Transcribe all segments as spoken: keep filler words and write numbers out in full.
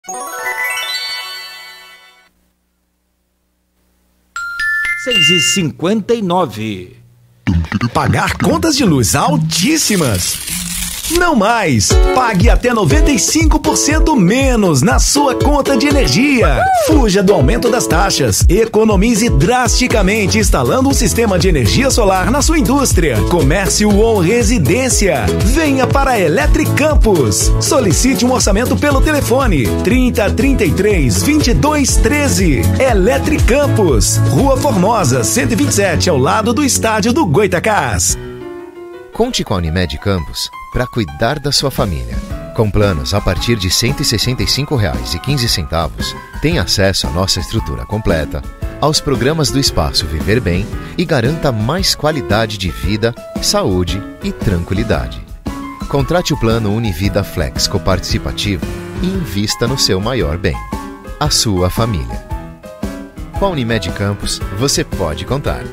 seis e cinquenta e nove. Pagar contas de luz altíssimas? Não mais! Pague até noventa e cinco por cento menos na sua conta de energia. Fuja do aumento das taxas. Economize drasticamente instalando um sistema de energia solar na sua indústria, comércio ou residência. Venha para a Electric Campus. Solicite um orçamento pelo telefone trinta, trinta e três, vinte e dois, treze. Electric Campus, Rua Formosa, cento e vinte e sete, ao lado do estádio do Goitacás. Conte com a Unimed Campos para cuidar da sua família. Com planos a partir de cento e sessenta e cinco reais e quinze centavos, tem acesso à nossa estrutura completa, aos programas do Espaço Viver Bem e garanta mais qualidade de vida, saúde e tranquilidade. Contrate o plano Univida Flex Coparticipativo e invista no seu maior bem, a sua família. Com a Unimed Campos, você pode contar.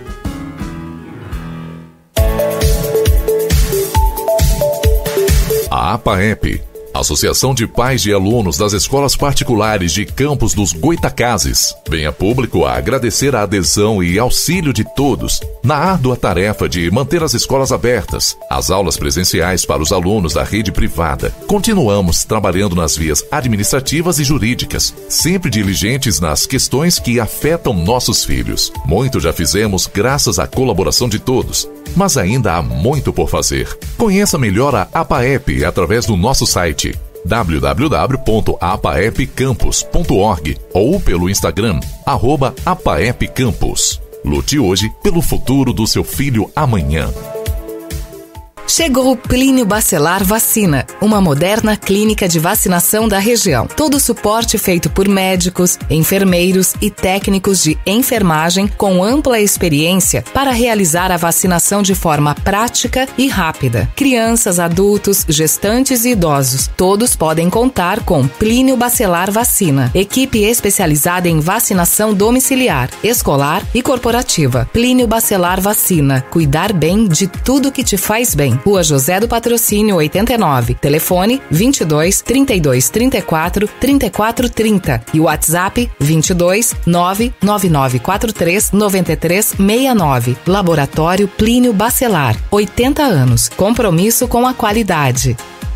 A APAEP, Associação de Pais de Alunos das Escolas Particulares de Campos dos Goitacazes, vem a público a agradecer a adesão e auxílio de todos na árdua tarefa de manter as escolas abertas, as aulas presenciais para os alunos da rede privada. Continuamos trabalhando nas vias administrativas e jurídicas, sempre diligentes nas questões que afetam nossos filhos. Muito já fizemos graças à colaboração de todos, mas ainda há muito por fazer. Conheça melhor a APAEP através do nosso site w w w ponto apaepcampus ponto org ou pelo Instagram, arroba apaepcampus. Lute hoje pelo futuro do seu filho amanhã. Chegou o Plínio Bacelar Vacina, uma moderna clínica de vacinação da região. Todo o suporte feito por médicos, enfermeiros e técnicos de enfermagem com ampla experiência para realizar a vacinação de forma prática e rápida. Crianças, adultos, gestantes e idosos, todos podem contar com Plínio Bacelar Vacina. Equipe especializada em vacinação domiciliar, escolar e corporativa. Plínio Bacelar Vacina. Cuidar bem de tudo que te faz bem. Rua José do Patrocínio oitenta e nove. Telefone vinte e dois, trinta e dois, trinta e quatro, trinta e quatro, trinta e WhatsApp vinte e dois, nove nove nove quatro três, nove três seis nove. Laboratório Plínio Bacelar. oitenta anos. Compromisso com a qualidade.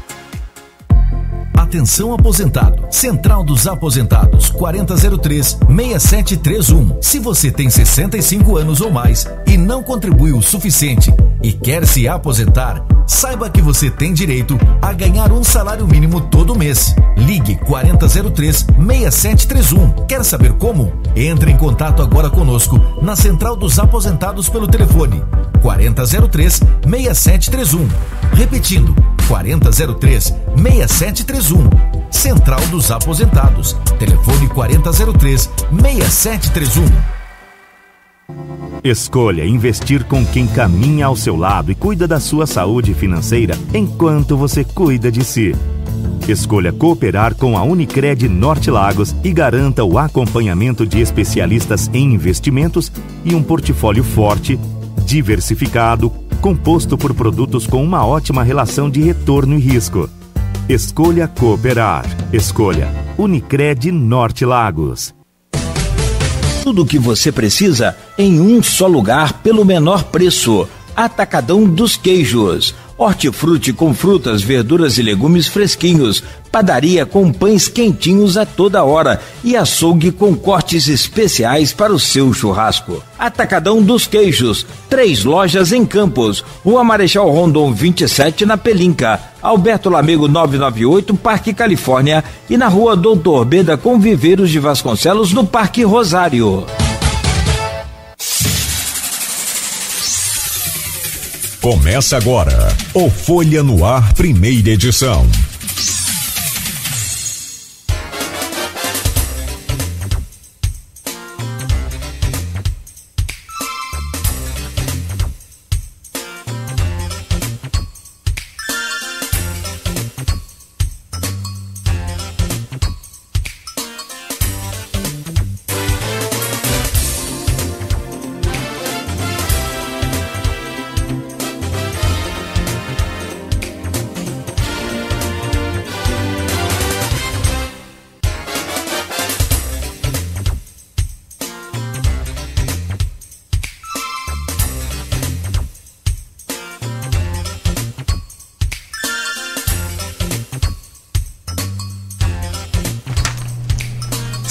Atenção aposentado. Central dos Aposentados quarenta zero três, seis sete três um. Se você tem sessenta e cinco anos ou mais e não contribuiu o suficiente e quer se aposentar, saiba que você tem direito a ganhar um salário mínimo todo mês. Ligue quarenta zero três, seis sete três um. Quer saber como? Entre em contato agora conosco na Central dos Aposentados pelo telefone quarenta zero três, seis sete três um. Repetindo, quarenta zero três, seis sete três um. Central dos Aposentados. Telefone quarenta zero três, seis sete três um. Escolha investir com quem caminha ao seu lado e cuida da sua saúde financeira enquanto você cuida de si. Escolha cooperar com a Unicred Norte Lagos e garanta o acompanhamento de especialistas em investimentos e um portfólio forte, diversificado, composto por produtos com uma ótima relação de retorno e risco. Escolha cooperar. Escolha Unicred Norte Lagos. Tudo o que você precisa em um só lugar pelo menor preço. Atacadão dos Queijos. Hortifruti com frutas, verduras e legumes fresquinhos. Padaria com pães quentinhos a toda hora. E açougue com cortes especiais para o seu churrasco. Atacadão dos Queijos. Três lojas em Campos. Rua Marechal Rondon vinte e sete na Pelinca. Alberto Lamego novecentos e noventa e oito, Parque Califórnia. E na Rua Doutor Beda com Viveiros de Vasconcelos no Parque Rosário. Começa agora o Folha no Ar, primeira edição.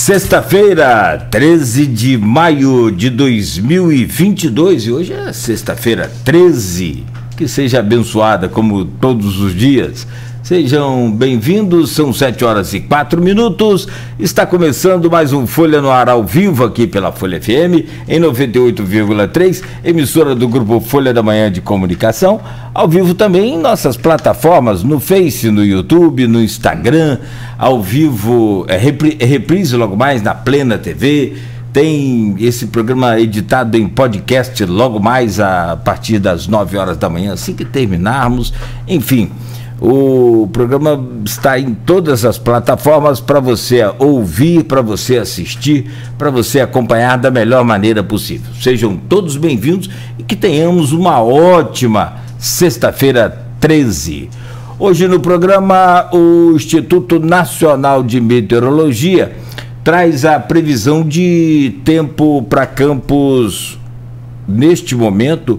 Sexta-feira, treze de maio de dois mil e vinte e dois, e hoje é sexta-feira treze, que seja abençoada como todos os dias. Sejam bem-vindos, são sete horas e quatro minutos, está começando mais um Folha no Ar ao vivo aqui pela Folha F M, em noventa e oito vírgula três, emissora do Grupo Folha da Manhã de Comunicação, ao vivo também em nossas plataformas, no Face, no YouTube, no Instagram, ao vivo, é, repri, é reprise logo mais na Plena T V, tem esse programa editado em podcast logo mais a partir das nove horas da manhã, assim que terminarmos, enfim... O programa está em todas as plataformas para você ouvir, para você assistir, para você acompanhar da melhor maneira possível. Sejam todos bem-vindos e que tenhamos uma ótima sexta-feira treze. Hoje no programa o Instituto Nacional de Meteorologia traz a previsão de tempo para Campos neste momento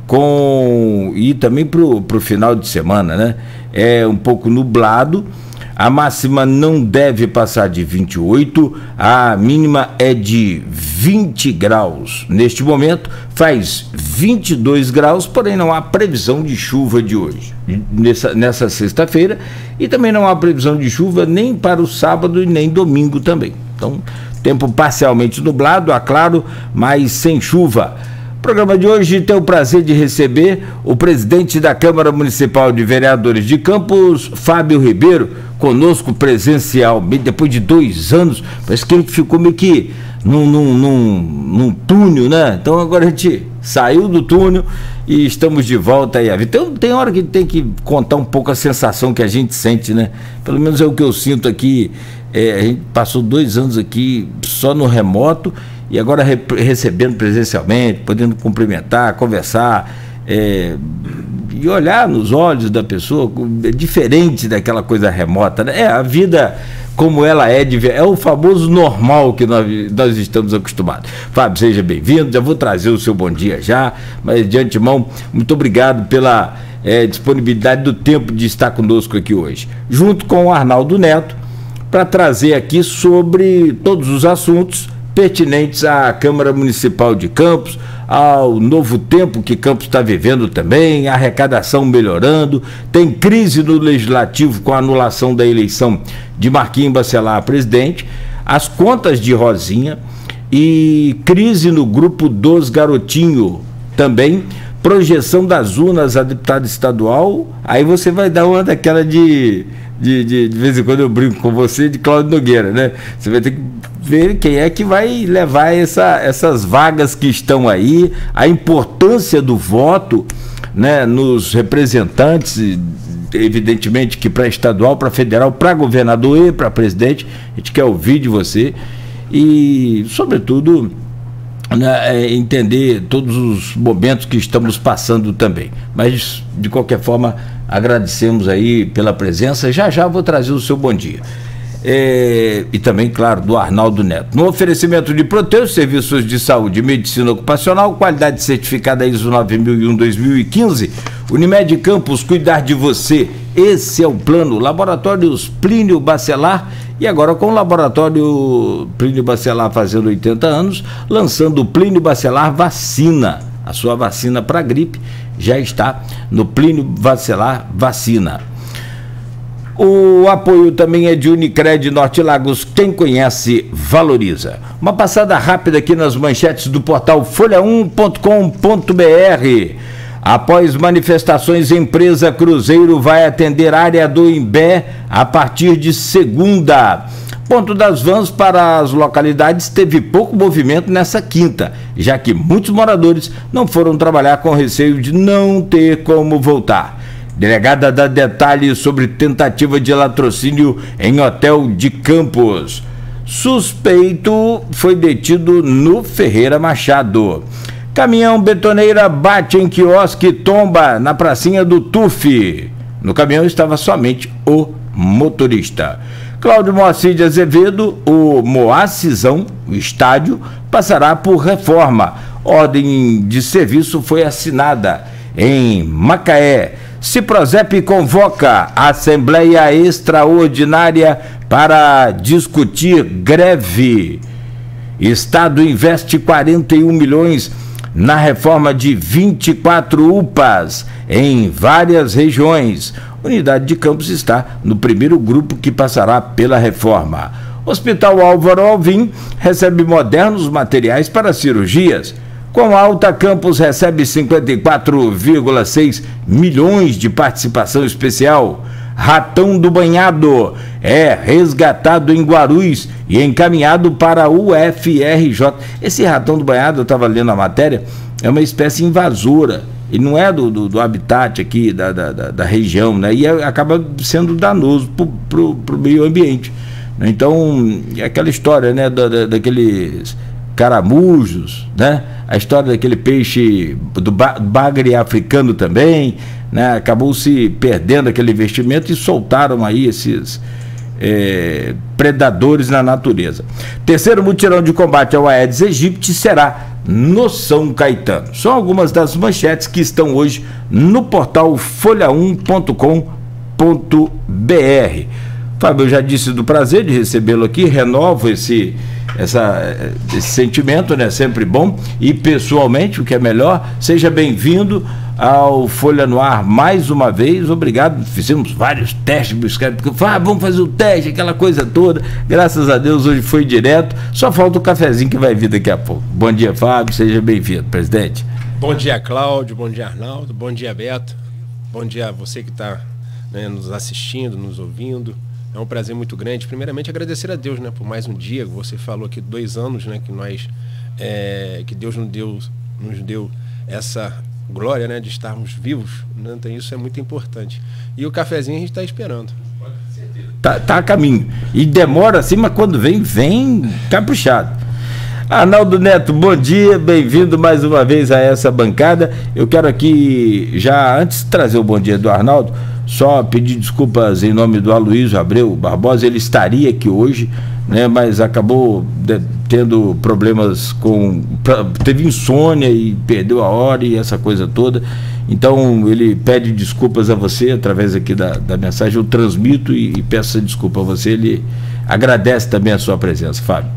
com e também para o final de semana, né? É um pouco nublado, a máxima não deve passar de vinte e oito, a mínima é de vinte graus. Neste momento faz vinte e dois graus, porém não há previsão de chuva de hoje, nessa, nessa sexta-feira, e também não há previsão de chuva nem para o sábado e nem domingo também. Então, tempo parcialmente nublado, é claro, mas sem chuva. O programa de hoje tem o prazer de receber o presidente da Câmara Municipal de Vereadores de Campos, Fábio Ribeiro, conosco presencialmente, depois de dois anos, parece que ele ficou meio que num, num, num, num túnel, né? Então agora a gente saiu do túnel e estamos de volta aí. Então tem hora que tem que contar um pouco a sensação que a gente sente, né? Pelo menos é o que eu sinto aqui, é, a gente passou dois anos aqui só no remoto, e agora re recebendo presencialmente, podendo cumprimentar, conversar, é, e olhar nos olhos da pessoa, é diferente daquela coisa remota, né? É a vida como ela é, de, é o famoso normal que nós, nós estamos acostumados. Fábio, seja bem-vindo, já vou trazer o seu bom dia já, mas de antemão, muito obrigado pela é, disponibilidade do tempo de estar conosco aqui hoje, junto com o Arnaldo Neto, para trazer aqui sobre todos os assuntos pertinentes à Câmara Municipal de Campos, ao novo tempo que Campos está vivendo também, a arrecadação melhorando, tem crise no Legislativo com a anulação da eleição de Marquinhos Bacelar a presidente, as contas de Rosinha e crise no grupo dos Garotinho também, projeção das urnas a deputado estadual, aí você vai dar uma daquela de... De, de, de vez em quando eu brinco com você de Cláudio Nogueira, né? Você vai ter que ver quem é que vai levar essa, essas vagas que estão aí, a importância do voto, né, nos representantes, evidentemente que para estadual, para federal, para governador e para presidente, a gente quer ouvir de você e, sobretudo, né, entender todos os momentos que estamos passando também. Mas, de qualquer forma, agradecemos aí pela presença. Já já vou trazer o seu bom dia. É, e também, claro, do Arnaldo Neto. No oferecimento de Proteus, serviços de saúde e medicina ocupacional, qualidade certificada I S O nove mil e um dois mil e quinze, Unimed Campos, cuidar de você. Esse é o plano. Laboratórios Plínio Bacelar, e agora com o laboratório Plínio Bacelar fazendo oitenta anos, lançando o Plínio Bacelar Vacina. A sua vacina para gripe já está no Plínio Bacelar Vacina. O apoio também é de Unicred Norte Lagos, quem conhece, valoriza. Uma passada rápida aqui nas manchetes do portal folha um ponto com ponto br. Após manifestações, a empresa Cruzeiro vai atender área do Imbé a partir de segunda. Ponto das vans para as localidades teve pouco movimento nessa quinta, já que muitos moradores não foram trabalhar com receio de não ter como voltar. Delegada dá detalhes sobre tentativa de latrocínio em hotel de Campos. Suspeito foi detido no Ferreira Machado. Caminhão betoneira bate em quiosque e tomba na pracinha do Tuf. No caminhão estava somente o motorista. Cláudio Moacir de Azevedo, o Moacizão, o estádio, passará por reforma. Ordem de serviço foi assinada em Macaé. Ciprozep convoca a Assembleia Extraordinária para discutir greve. Estado investe quarenta e um milhões na reforma de vinte e quatro U P As em várias regiões. Unidade de Campos está no primeiro grupo que passará pela reforma. Hospital Álvaro Alvim recebe modernos materiais para cirurgias. Com alta, Campos recebe cinquenta e quatro vírgula seis milhões de participação especial. Ratão do Banhado é resgatado em Guarulhos e encaminhado para a U F R J. Esse ratão do banhado, eu estava lendo a matéria, é uma espécie invasora. Ele não é do, do, do habitat aqui, da, da, da região, né? E acaba sendo danoso para o meio ambiente. Então, é aquela história, né, da, da, daqueles caramujos, né? A história daquele peixe do bagre africano também, né? Acabou se perdendo aquele investimento e soltaram aí esses é, predadores na natureza. Terceiro mutirão de combate ao Aedes aegypti será no São Caetano. São algumas das manchetes que estão hoje no portal folha um ponto com ponto br. Fábio, eu já disse do prazer de recebê-lo aqui, renovo esse, essa, esse sentimento, né? Sempre bom. E pessoalmente, o que é melhor, seja bem-vindo ao Folha no Ar mais uma vez. Obrigado. Fizemos vários testes, buscar, porque ah, vamos fazer o teste, aquela coisa toda. Graças a Deus, hoje foi direto. Só falta o cafezinho que vai vir daqui a pouco. Bom dia, Fábio. Seja bem-vindo, presidente. Bom dia, Cláudio. Bom dia, Arnaldo. Bom dia, Beto. Bom dia a você que está, né, nos assistindo, nos ouvindo. É um prazer muito grande. Primeiramente, agradecer a Deus, né, por mais um dia. Você falou aqui dois anos, né, que nós, é, que Deus nos deu, nos deu essa glória, né, de estarmos vivos. Né? Então isso é muito importante. E o cafezinho a gente está esperando. Tá, tá a caminho. E demora assim, mas quando vem, vem caprichado. Arnaldo Neto, bom dia, bem-vindo mais uma vez a essa bancada. Eu quero aqui, já antes de trazer o bom dia do Arnaldo, só pedir desculpas em nome do Aloysio Abreu Barbosa. Ele estaria aqui hoje, né, mas acabou de, tendo problemas com... teve insônia e perdeu a hora e essa coisa toda. Então ele pede desculpas a você através aqui da, da mensagem. Eu transmito e, e peço essa desculpa a você. Ele agradece também a sua presença, Fábio.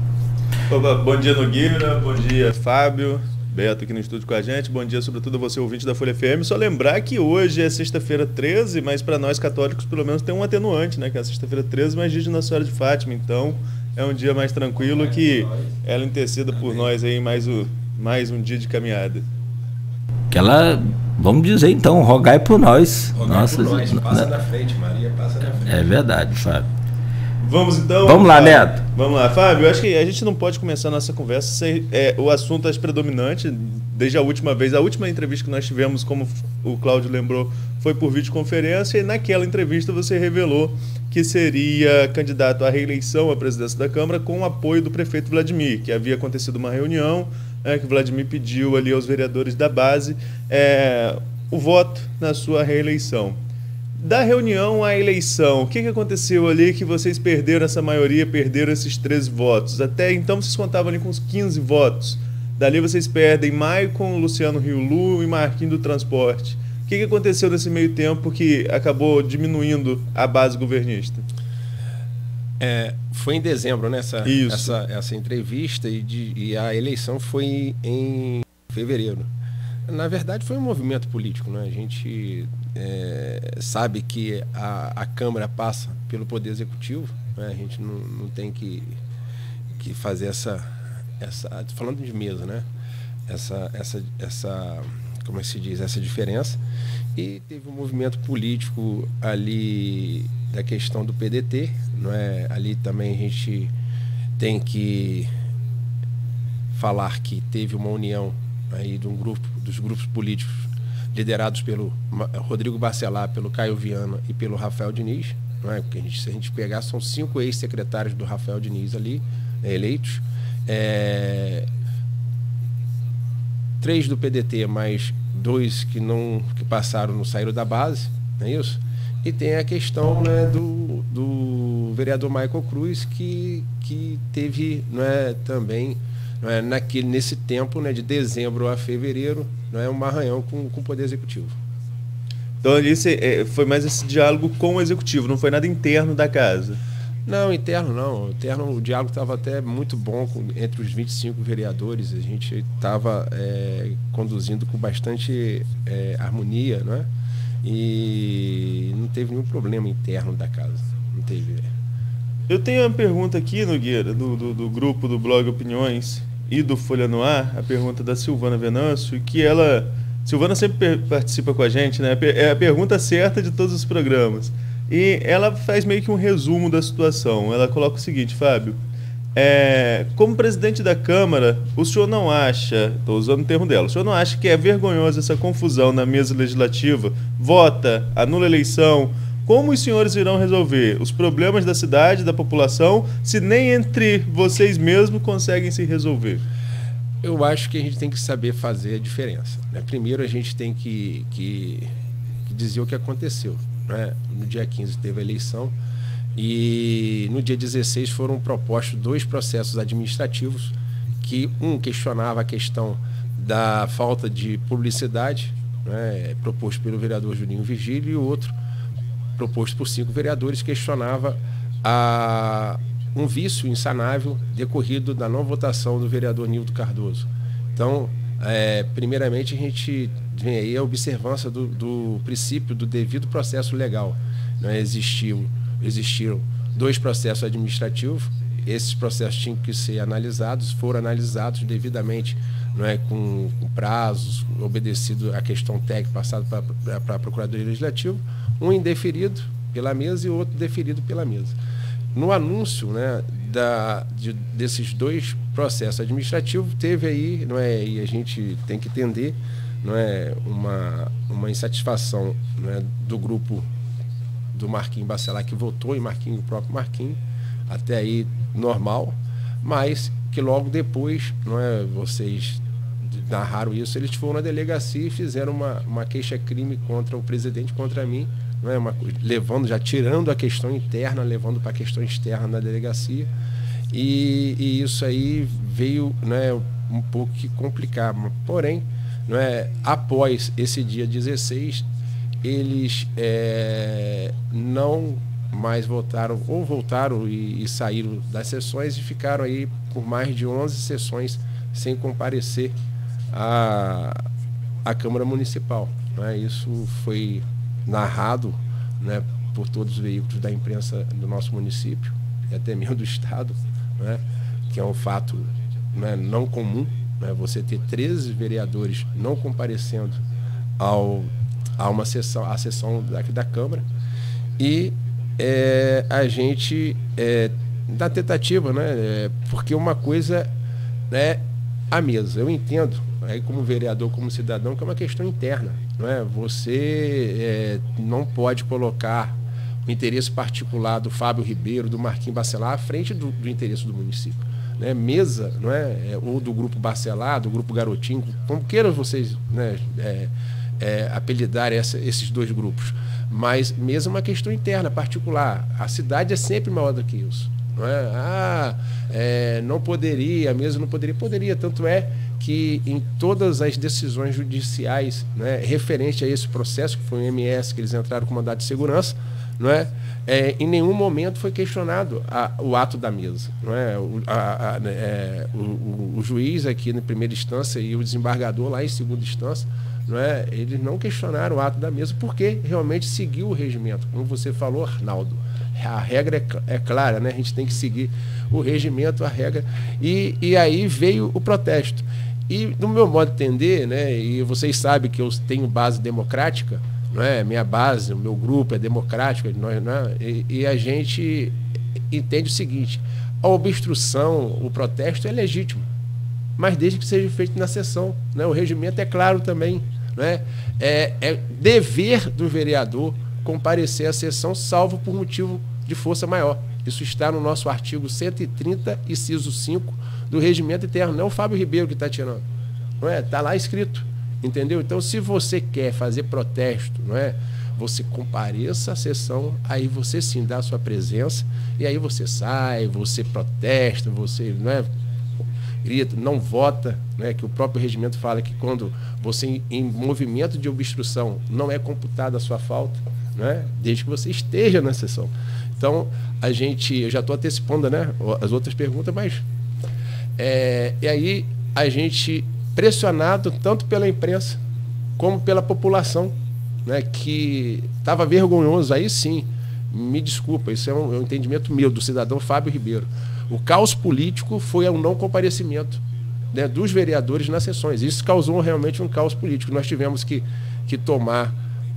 Opa, bom dia, Nogueira, bom dia, Fábio, Beto aqui no estúdio com a gente, bom dia sobretudo a você, ouvinte da Folha F M. Só lembrar que hoje é sexta-feira treze, mas para nós católicos pelo menos tem um atenuante, né? Que é a sexta-feira treze, mas dia de Nossa Senhora de Fátima, então é um dia mais tranquilo, que ela interceda por nós aí mais, o, mais um dia de caminhada. Que ela, vamos dizer então, rogai por nós. Rogai Nossa, por nós, passa na, na frente, Maria, passa na frente. É verdade, Fábio. Vamos então? Vamos lá, Fábio. Neto. Vamos lá, Fábio. Eu acho que a gente não pode começar a nossa conversa sem é, o assunto é predominante desde a última vez. A última entrevista que nós tivemos, como o Cláudio lembrou, foi por videoconferência, e naquela entrevista você revelou que seria candidato à reeleição à presidência da Câmara com o apoio do prefeito Vladimir, que havia acontecido uma reunião, é, que o Vladimir pediu ali aos vereadores da base é, o voto na sua reeleição. Da reunião à eleição, o que, que aconteceu ali que vocês perderam essa maioria, perderam esses treze votos? Até então vocês contavam ali com uns quinze votos. Dali vocês perdem Maicon, Luciano Riulu e Marquinhos do Transporte. O que, que aconteceu nesse meio tempo que acabou diminuindo a base governista? É, foi em dezembro, né, essa, essa, essa entrevista, e, de, e a eleição foi em fevereiro. Na verdade, foi um movimento político, né? A gente é, sabe que a, a Câmara passa pelo Poder Executivo, né? A gente não, não tem que, que fazer essa, essa... Falando de mesa, né? Essa, essa, essa, como é que se diz? Essa diferença. E teve um movimento político ali da questão do P D T, não é? Ali também a gente tem que falar que teve uma união aí de um grupo, dos grupos políticos liderados pelo Rodrigo Bacelar, pelo Caio Viana e pelo Rafael Diniz, não é? Porque a gente, se a gente pegar, são cinco ex-secretários do Rafael Diniz ali, né, eleitos, é, três do P D T, mais dois que não que passaram, não saíram da base, não é isso? E tem a questão, né, do, do vereador Michael Cruz, que, que teve, não é, também, não é, naquele, nesse tempo, né, de dezembro a fevereiro, não é, um arranhão com, com o Poder Executivo. Então ali cê, foi mais esse diálogo com o executivo, não foi nada interno da casa. Não, interno não. Interno, o diálogo estava até muito bom com, entre os vinte e cinco vereadores. A gente estava é, conduzindo com bastante é, harmonia, né? E não teve nenhum problema interno da casa. Não teve. Eu tenho uma pergunta aqui, Nogueira, do, do, do grupo do blog Opiniões e do Folha no Ar, a pergunta da Silvana Venâncio, que ela... Silvana sempre participa com a gente, né? É a pergunta certa de todos os programas. E ela faz meio que um resumo da situação. Ela coloca o seguinte, Fábio, é, como presidente da Câmara, o senhor não acha, estou usando o termo dela, o senhor não acha que é vergonhosa essa confusão na mesa legislativa? Vota, anula a eleição. Como os senhores irão resolver os problemas da cidade, da população, se nem entre vocês mesmos conseguem se resolver? Eu acho que a gente tem que saber fazer a diferença, né? Primeiro a gente tem que, que, que dizer o que aconteceu. Né? No dia quinze teve a eleição e no dia dezesseis foram propostos dois processos administrativos que um questionava a questão da falta de publicidade, né, proposto pelo vereador Juninho Virgílio, e o outro proposto por cinco vereadores questionava a, um vício insanável decorrido da não votação do vereador Nildo Cardoso. Então, é, primeiramente a gente vem aí a observância do, do princípio do devido processo legal. Né? Existiu, existiram dois processos administrativos, esses processos tinham que ser analisados, foram analisados devidamente, não é, com, com prazos, obedecido a questão técnica passada para a Procuradoria Legislativa, um indeferido pela mesa e outro deferido pela mesa. No anúncio, né, da, de, desses dois processos administrativos, teve aí, não é, e a gente tem que entender, não é, uma, uma insatisfação, não é, do grupo do Marquinhos Bacelar, que votou em Marquinhos, o próprio Marquinhos, até aí normal, mas que logo depois, não é, vocês narraram isso, eles foram na delegacia e fizeram uma, uma queixa-crime contra o presidente, contra mim, não é, uma, levando, já tirando a questão interna, levando para a questão externa na delegacia, e, e isso aí veio, né, um pouco que complicar, porém, não é, após esse dia dezesseis, eles é, não mais votaram, ou voltaram e, e saíram das sessões e ficaram aí por mais de onze sessões sem comparecer à, à Câmara Municipal. Né? Isso foi narrado, né, por todos os veículos da imprensa do nosso município e até mesmo do Estado, né, que é um fato, né, não comum, né, você ter treze vereadores não comparecendo ao, a uma sessão, a sessão da, da Câmara, e é, a gente é, da tentativa, né, é, porque uma coisa é a mesa. Eu entendo, aí como vereador, como cidadão, que é uma questão interna. Não é? Você é, não pode colocar o interesse particular do Fábio Ribeiro, do Marquinhos Bacelar, à frente do, do interesse do município. Né? Mesa, não é? É, ou do Grupo Bacelar, do Grupo Garotinho, como queiram vocês, né, é, é, apelidar essa, esses dois grupos. Mas mesa é uma questão interna, particular. A cidade é sempre maior do que isso. Não é? Ah, é, não poderia, a mesa não poderia. Poderia, tanto é que em todas as decisões judiciais, né, referente a esse processo, que foi o M S, que eles entraram com mandado de segurança, não é? É, em nenhum momento foi questionado a, o ato da mesa. Não é? O, a, a, é, o, o, o juiz aqui na primeira instância e o desembargador lá em segunda instância, não é? Eles não questionaram o ato da mesa porque realmente seguiu o regimento. Como você falou, Arnaldo, a regra é, é clara, né? A gente tem que seguir o regimento, a regra. E, e aí veio o protesto. E, do meu modo de entender, né, e vocês sabem que eu tenho base democrática, não é? Minha base, o meu grupo é democrático, nós, né? e, e a gente entende o seguinte: a obstrução, o protesto é legítimo, mas desde que seja feito na sessão. Né? O regimento é claro também. Né? É, é dever do vereador comparecer à sessão, salvo por motivo de força maior. Isso está no nosso artigo cento e trinta, inciso cinco, do regimento interno. Não é o Fábio Ribeiro que está tirando. Não é? Está lá escrito. Entendeu? Então, se você quer fazer protesto, não é? Você compareça à sessão, aí você sim dá a sua presença, e aí você sai, você protesta, você, não é? grita, não vota, né, que o próprio regimento fala que quando você em, em movimento de obstrução não é computada a sua falta, né, desde que você esteja na sessão. Então, a gente, eu já estou antecipando, né, as outras perguntas, mas é, e aí a gente pressionado tanto pela imprensa como pela população, né, que estava vergonhoso, aí sim, me desculpa, isso é um, é um entendimento meu, do cidadão Fábio Ribeiro. O caos político foi o não comparecimento, né, dos vereadores nas sessões. Isso causou realmente um caos político. Nós tivemos que, que tomar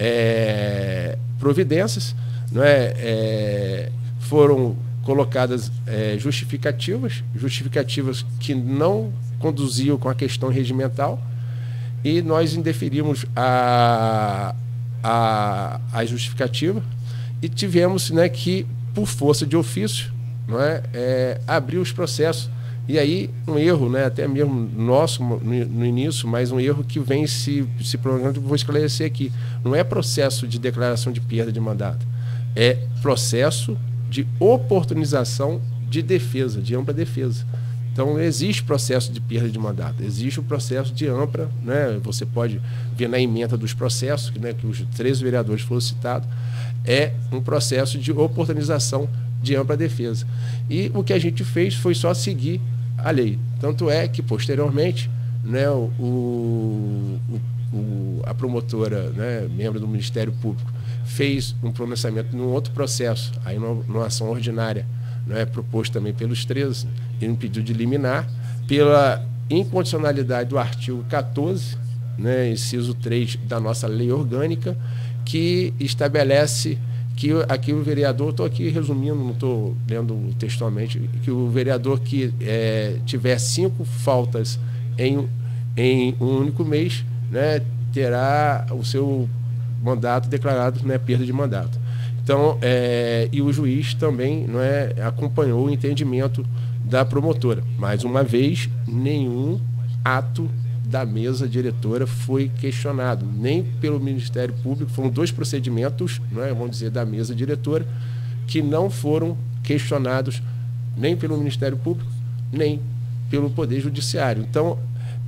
é, providências, não é? É, foram colocadas é, justificativas, justificativas que não conduziam com a questão regimental, e nós indeferimos a, a, a justificativa e tivemos, né, que, por força de ofício, não é, é, abrir os processos. E aí um erro, né, até mesmo nosso no, no início, mas um erro que vem se, se prolongando, vou esclarecer aqui. Não é processo de declaração de perda de mandato, é processo de oportunização de defesa, de ampla defesa. Então, não existe processo de perda de mandato, existe o processo de ampla, né, você pode ver na ementa dos processos, né, que os três vereadores foram citados, é um processo de oportunização de ampla defesa. E o que a gente fez foi só seguir a lei. Tanto é que, posteriormente, né, o, o, o, a promotora, né, membro do Ministério Público, fez um pronunciamento num outro processo, aí numa, numa ação ordinária, né, proposto também pelos treze, e um pedido de liminar, pela incondicionalidade do artigo quatorze, né, inciso três da nossa lei orgânica, que estabelece que aqui o vereador, estou aqui resumindo, não estou lendo textualmente, que o vereador que é, tiver cinco faltas em, em um único mês, né, terá o seu mandato declarado, né, perda de mandato. Então, é, e o juiz também, não é, acompanhou o entendimento da promotora. Mais uma vez, nenhum ato da mesa diretora foi questionado, nem pelo Ministério Público. Foram dois procedimentos, não é, vamos dizer, da mesa diretora, que não foram questionados nem pelo Ministério Público, nem pelo Poder Judiciário. Então,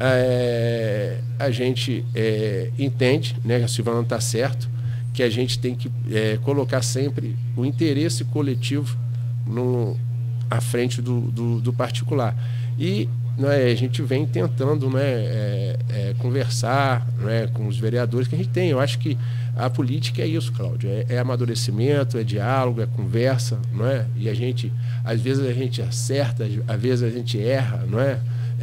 é, a gente é, entende, né, a Silvana está certo, que a gente tem que é, colocar sempre o interesse coletivo no, à frente do, do, do particular. E né, a gente vem tentando, né, é, é, conversar, né, com os vereadores que a gente tem. Eu acho que a política é isso, Cláudio, é, é amadurecimento, é diálogo, é conversa, não é? E a gente, às vezes a gente acerta, às vezes a gente erra, não é?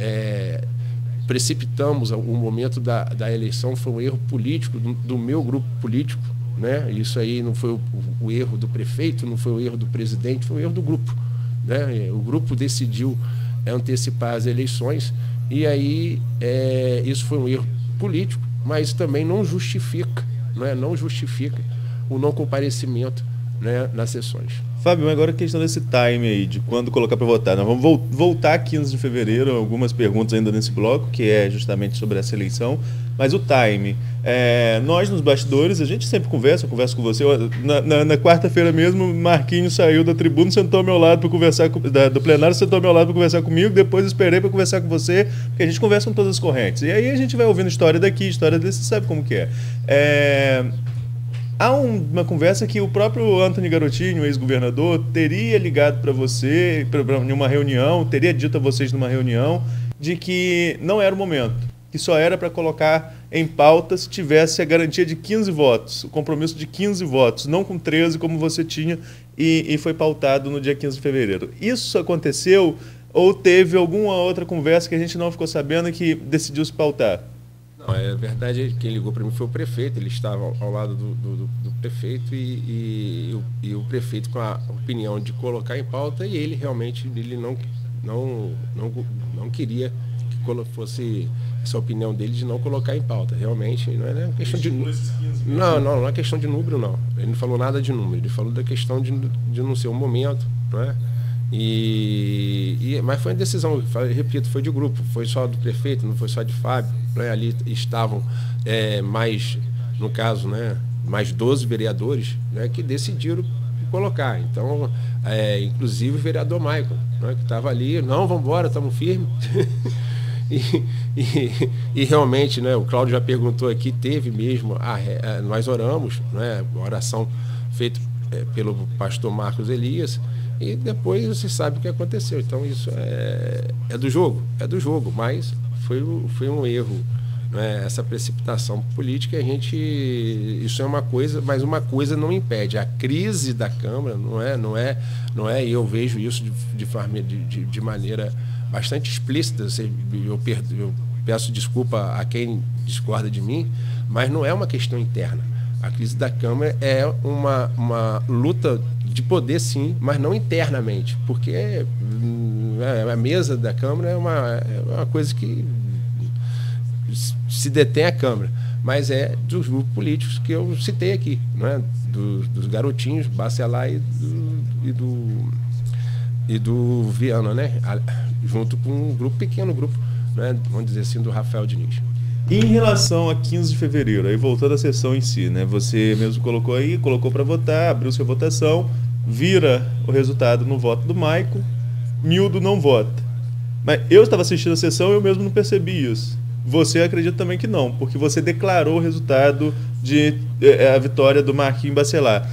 É, precipitamos o momento da, da eleição, foi um erro político do, do meu grupo político, né? Isso aí não foi o, o erro do prefeito, não foi o erro do presidente, foi o erro do grupo, né? O grupo decidiu antecipar as eleições, e aí é, isso foi um erro político, mas também não justifica, não, é? não justifica o não comparecimento, né, nas sessões. Fábio, agora a questão desse time aí, de quando colocar para votar. Nós vamos vo voltar a quinze de fevereiro, algumas perguntas ainda nesse bloco, que é justamente sobre essa eleição, mas o time. É, nós, nos bastidores, a gente sempre conversa, eu converso com você. Na, na, na quarta-feira mesmo, Marquinhos saiu da tribuna, sentou ao meu lado para conversar, com, da, do plenário, sentou ao meu lado para conversar comigo, depois esperei para conversar com você, porque a gente conversa com todas as correntes. E aí a gente vai ouvindo história daqui, história desse, você sabe como que é. É... Há uma conversa que o próprio Antony Garotinho, ex-governador, teria ligado para você, em uma reunião, teria dito a vocês numa reunião, de que não era o momento, que só era para colocar em pauta se tivesse a garantia de quinze votos, o compromisso de quinze votos, não com treze como você tinha, e, e foi pautado no dia quinze de fevereiro. Isso aconteceu ou teve alguma outra conversa que a gente não ficou sabendo e que decidiu se pautar? Não, é verdade, quem ligou para mim foi o prefeito, ele estava ao, ao lado do, do, do prefeito e, e, e, o, e o prefeito com a opinião de colocar em pauta, e ele realmente ele não, não, não, não queria que fosse essa opinião dele de não colocar em pauta. Realmente não é questão de não, não, não é questão de número, não. Ele não falou nada de número, ele falou da questão de, de não ser um momento, não é? E, e, mas foi uma decisão, repito, foi de grupo, foi só do prefeito, não foi só de Fábio, né? Ali estavam é, mais, no caso, né, mais doze vereadores, né, que decidiram colocar. Então, é, inclusive o vereador Michael, né, que estava ali, não, vamos embora, estamos firmes. e, e, e realmente, né, o Cláudio já perguntou aqui, teve mesmo, a, a, nós oramos, né, oração feita é, pelo pastor Marcos Elias, e depois você sabe o que aconteceu. Então isso é, é do jogo, é do jogo, mas foi, foi um erro, né? Essa precipitação política, a gente, isso é uma coisa, mas uma coisa não impede. A crise da Câmara não é, não é, não é, e eu vejo isso de, de, de, de maneira bastante explícita. Eu, perdo, eu peço desculpa a quem discorda de mim, mas não é uma questão interna. A crise da Câmara é uma, uma luta de poder, sim, mas não internamente, porque é, a mesa da Câmara é uma, é uma coisa que se detém a Câmara, mas é dos grupos políticos que eu citei aqui, né? dos, dos garotinhos, Bacelar e do, e do, e do Viana, né? Junto com um grupo pequeno, grupo, né? Vamos dizer assim, do Rafael Diniz. Em relação a quinze de fevereiro, aí voltando à sessão em si, né? Você mesmo colocou aí, colocou para votar, abriu sua votação, vira o resultado no voto do Maico, Nildo não vota. Mas eu estava assistindo a sessão e eu mesmo não percebi isso. Você acredita também que não, porque você declarou o resultado de eh, a vitória do Marquinhos Bacelar.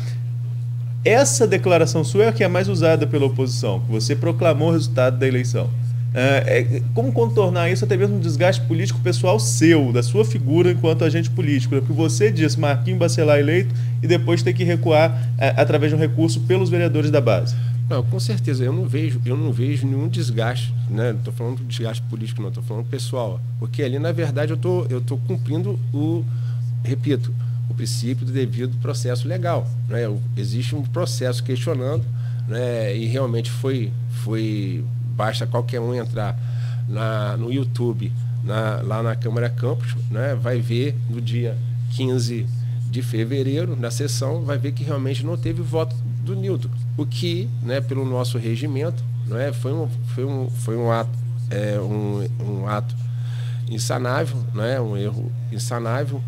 Essa declaração sua é a que é mais usada pela oposição, que você proclamou o resultado da eleição. É, é, como contornar isso, até mesmo um desgaste político pessoal seu, da sua figura enquanto agente político, né? Porque você disse Marquinhos Bacelar eleito e depois ter que recuar é, através de um recurso pelos vereadores da base. Não, com certeza, eu não vejo, eu não vejo nenhum desgaste, né? Não estou falando de desgaste político, não, estou falando pessoal, porque ali na verdade eu tô, eu tô cumprindo o, repito, o princípio do devido processo legal, né? Existe um processo questionando, né? E realmente foi, foi basta qualquer um entrar na, no YouTube, na, lá na Câmara Campos, né, vai ver no dia quinze de fevereiro, na sessão, vai ver que realmente não teve voto do Nildo. O que, né, pelo nosso regimento, né, foi, um, foi, um, foi um, ato, é, um, um ato insanável, né, um erro insanável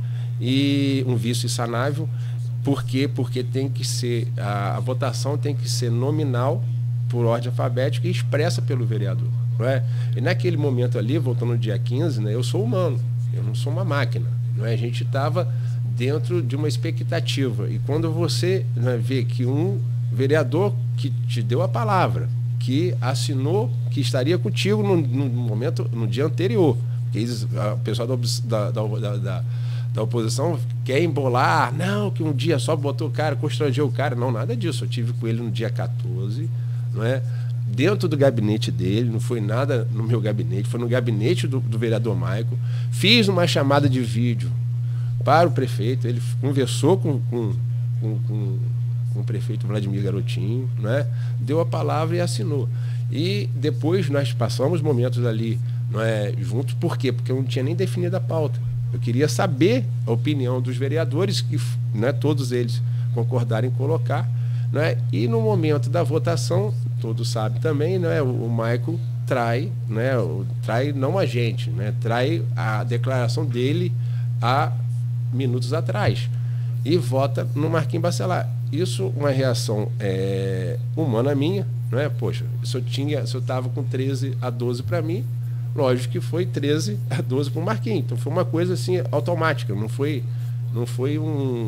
e um vício insanável. Por quê? Porque tem que ser, a, a votação tem que ser nominal, por ordem alfabética e expressa pelo vereador, não é? E naquele momento ali, voltando no dia quinze, né, eu sou humano, eu não sou uma máquina, não é? A gente estava dentro de uma expectativa, e quando você, né, vê que um vereador que te deu a palavra, que assinou, que estaria contigo no, no momento, no dia anterior, porque o pessoal da, da, da, da, da oposição quer embolar, não, que um dia só botou o cara, constrangeu o cara, não, nada disso, eu tive com ele no dia quatorze, não é? Dentro do gabinete dele, não foi nada no meu gabinete, foi no gabinete do, do vereador Maico. Fiz uma chamada de vídeo para o prefeito, ele conversou com, com, com, com, com o prefeito Vladimir Garotinho, não é? Deu a palavra e assinou. E depois nós passamos momentos ali, não é, juntos, por quê? Porque eu não tinha nem definido a pauta. Eu queria saber a opinião dos vereadores, que, né, todos eles concordaram em colocar. Né? E no momento da votação, todos sabem também, né? o, o Maico trai, né? o, trai não a gente, né? Trai a declaração dele há minutos atrás e vota no Marquinhos Bacelar. Isso uma reação é, humana minha, né? Poxa, se eu tinha, se eu estava com treze a doze para mim, lógico que foi treze a doze para o Marquinhos. Então foi uma coisa assim automática, não foi, não foi um,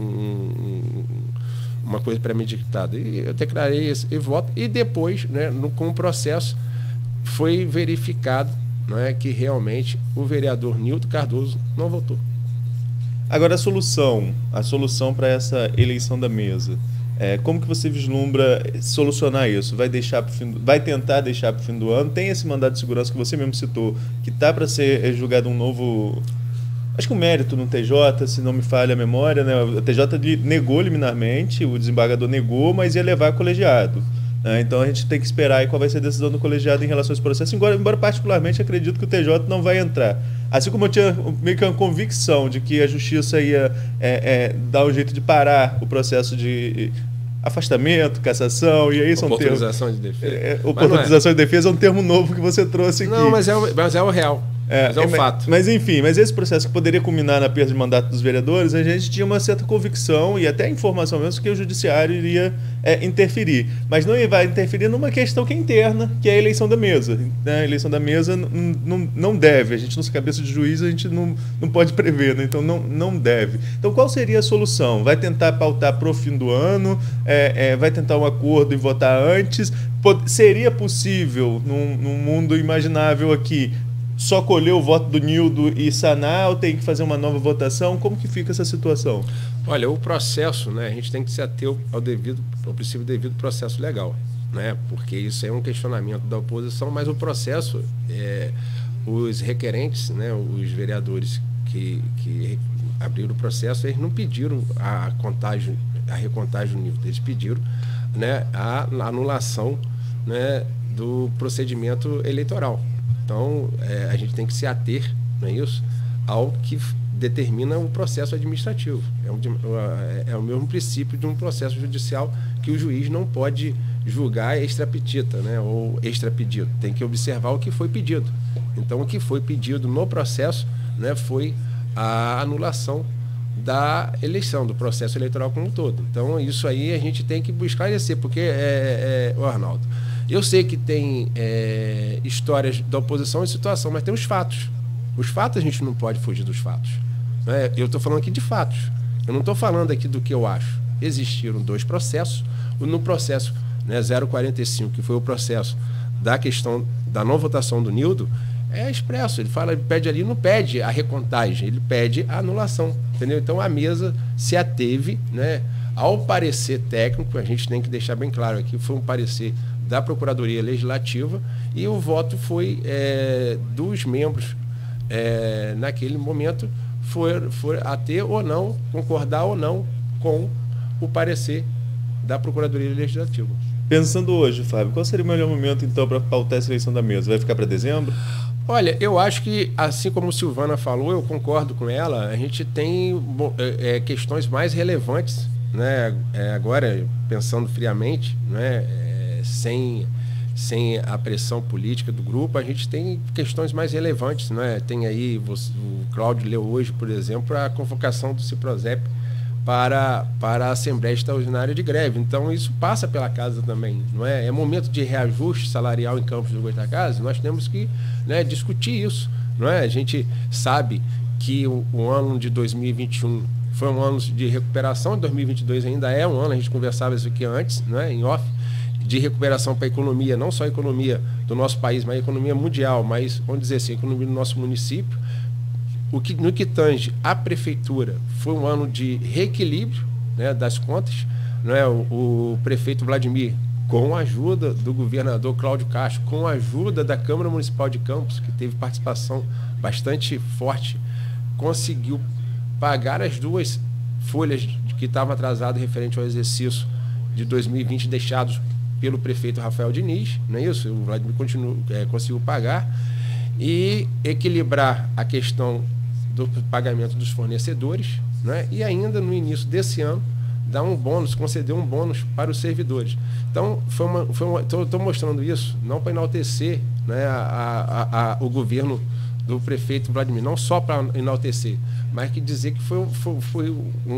um uma coisa premeditada. E eu declarei esse e voto, e depois, né, no, com o processo, foi verificado, né, que realmente o vereador Nildo Cardoso não votou. Agora a solução, a solução para essa eleição da mesa, é, como que você vislumbra solucionar isso? Vai, deixar pro fim do, vai tentar deixar para o fim do ano? Tem esse mandado de segurança que você mesmo citou, que está para ser julgado um novo... Acho que o mérito no T J, se não me falha a memória, né? O T J negou liminarmente, o desembargador negou, mas ia levar colegiado. Né? Então a gente tem que esperar aí qual vai ser a decisão do colegiado em relação a esse processo, embora, embora particularmente acredito que o T J não vai entrar. Assim como eu tinha meio que uma convicção de que a justiça ia é, é, dar um jeito de parar o processo de afastamento, cassação, e aí são oportunização termos, de defesa. É, oportunização é. de defesa é um termo novo que você trouxe aqui. Não, mas é o, mas é o real. É, mas é um é, fato. Mas enfim, mas esse processo que poderia culminar na perda de mandato dos vereadores, a gente tinha uma certa convicção e até informação mesmo que o judiciário iria é, interferir. Mas não vai interferir numa questão que é interna, que é a eleição da mesa. Né? A eleição da mesa não, não deve. A gente, nossa cabeça de juiz, a gente não, não pode prever, né? Então não, não deve. Então qual seria a solução? Vai tentar pautar para o fim do ano? É, é, vai tentar um acordo e votar antes? Pod- seria possível, num, num mundo imaginável aqui, só colher o voto do Nildo e sanar, ou tem que fazer uma nova votação? Como que fica essa situação? Olha, o processo, né, a gente tem que se ater ao devido, ao princípio devido processo legal, né, porque isso é um questionamento da oposição, mas o processo, é, os requerentes, né, os vereadores que, que abriram o processo, eles não pediram a contagem, a recontagem do Nildo, eles pediram, né, a anulação, né, do procedimento eleitoral. Então, é, a gente tem que se ater, não é isso, ao que determina o processo administrativo. É, um, é o mesmo princípio de um processo judicial que o juiz não pode julgar extrapetita, né, ou extrapedido. Tem que observar o que foi pedido. Então, o que foi pedido no processo, né, foi a anulação da eleição, do processo eleitoral como um todo. Então, isso aí a gente tem que buscar esclarecer, porque, é, é, o Arnaldo, eu sei que tem é, histórias da oposição e situação, mas tem os fatos. Os fatos a gente não pode fugir dos fatos. Né? Eu estou falando aqui de fatos. Eu não estou falando aqui do que eu acho. Existiram dois processos. No processo, né, zero quarenta e cinco, que foi o processo da questão da não votação do Nildo, é expresso. Ele fala, ele pede ali, não pede a recontagem, ele pede a anulação. Entendeu? Então a mesa se ateve, né, ao parecer técnico, a gente tem que deixar bem claro aqui, foi um parecer da Procuradoria Legislativa, e o voto foi é, dos membros é, naquele momento foi, foi a ter ou não, concordar ou não com o parecer da Procuradoria Legislativa. Pensando hoje, Fábio, qual seria o melhor momento então para pautar essa eleição da mesa? Vai ficar para dezembro? Olha, eu acho que, assim como a Silvana falou, eu concordo com ela, a gente tem é, questões mais relevantes, né, é, agora, pensando friamente, né, é, sem, sem a pressão política do grupo, a gente tem questões mais relevantes, né? Tem aí, você, o Cláudio leu hoje, por exemplo, a convocação do Ciprozep para, para a Assembleia Extraordinária de Greve. Então, isso passa pela casa também, não é? É momento de reajuste salarial em Campos do Goytacazes, nós temos que, né, discutir isso, não é? A gente sabe que o, o ano de dois mil e vinte e um foi um ano de recuperação, dois mil e vinte e dois ainda é um ano, a gente conversava isso aqui antes, não é? Em off, de recuperação para a economia, não só a economia do nosso país, mas a economia mundial, mas, vamos dizer assim, a economia do nosso município. O que, no que tange a prefeitura, foi um ano de reequilíbrio, né, das contas, não é? o, o prefeito Vladimir, com a ajuda do governador Cláudio Castro, com a ajuda da Câmara Municipal de Campos, que teve participação bastante forte, conseguiu pagar as duas folhas que estavam atrasadas referente ao exercício de dois mil e vinte, deixados pelo prefeito Rafael Diniz, não é isso? O Vladimir continua, é, conseguiu pagar, e equilibrar a questão do pagamento dos fornecedores, né? E ainda no início desse ano dar um bônus, conceder um bônus para os servidores. Então, foi uma, foi uma, estou mostrando isso não para enaltecer, né, a, a, a, o governo do prefeito Vladimir, não só para enaltecer, mas que dizer que foi, foi, foi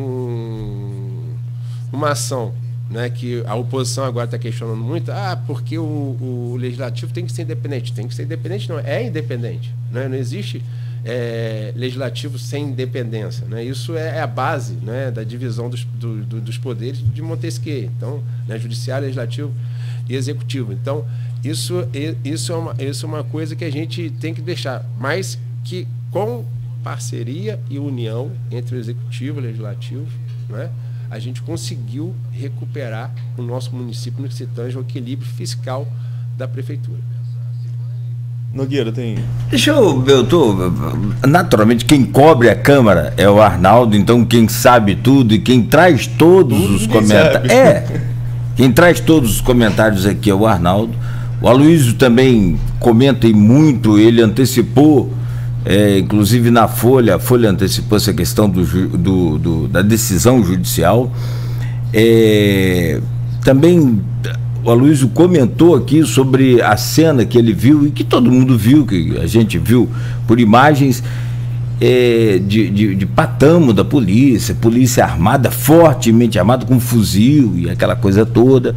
um, uma ação, né, que a oposição agora está questionando muito, ah, porque o, o legislativo tem que ser independente. Tem que ser independente, não, é independente. Né? Não existe é, legislativo sem independência. Né? Isso é a base, né, da divisão dos, do, do, dos poderes de Montesquieu. Então, né, judiciário, legislativo e executivo. Então, isso, isso, é uma, isso é uma coisa que a gente tem que deixar, mas que com parceria e união entre o executivo e o legislativo, né, a gente conseguiu recuperar o nosso município no que se tange ao equilíbrio fiscal da prefeitura. Nogueira, tem... Deixa eu... eu tô, naturalmente, quem cobre a Câmara é o Arnaldo, então quem sabe tudo e quem traz todos tudo os comentários... É, quem traz todos os comentários aqui é o Arnaldo. O Aloysio também comenta e muito, ele antecipou... É, inclusive na Folha, a Folha antecipou essa questão do, do, do, da decisão judicial. É, também o Aloysio comentou aqui sobre a cena que ele viu e que todo mundo viu, que a gente viu por imagens é, de, de, de patamo da polícia, polícia armada, fortemente armada, com fuzil e aquela coisa toda.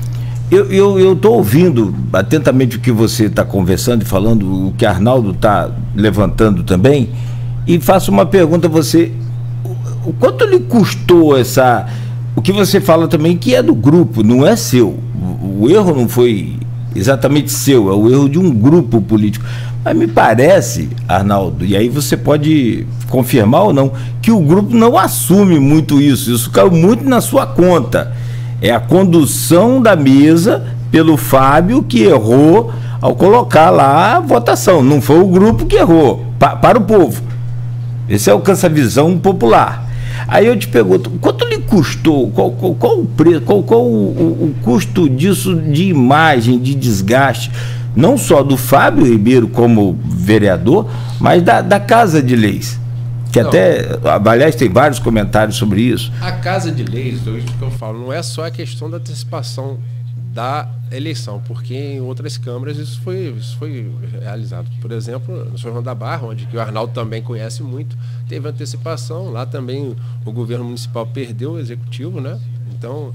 Eu estou ouvindo atentamente o que você está conversando e falando, o que Arnaldo está levantando também, e faço uma pergunta a você: o quanto lhe custou essa... O que você fala também que é do grupo, não é seu. O erro não foi exatamente seu, é o erro de um grupo político. Mas me parece, Arnaldo, e aí você pode confirmar ou não, que o grupo não assume muito isso. Isso caiu muito na sua conta. É a condução da mesa pelo Fábio que errou ao colocar lá a votação. Não foi o grupo que errou, pa, para o povo. Esse é o cansa-visão popular. Aí eu te pergunto, quanto lhe custou, qual, qual, qual o preço, qual, qual o, o, o custo disso de imagem, de desgaste, não só do Fábio Ribeiro como vereador, mas da, da Casa de Leis? Que não, até, aliás, tem vários comentários sobre isso. A Casa de Leis, isso que eu falo, não é só a questão da antecipação da eleição, porque em outras câmaras isso foi, isso foi realizado. Por exemplo, no São João da Barra, onde que o Arnaldo também conhece muito, teve antecipação. Lá também o governo municipal perdeu o executivo, né? Então,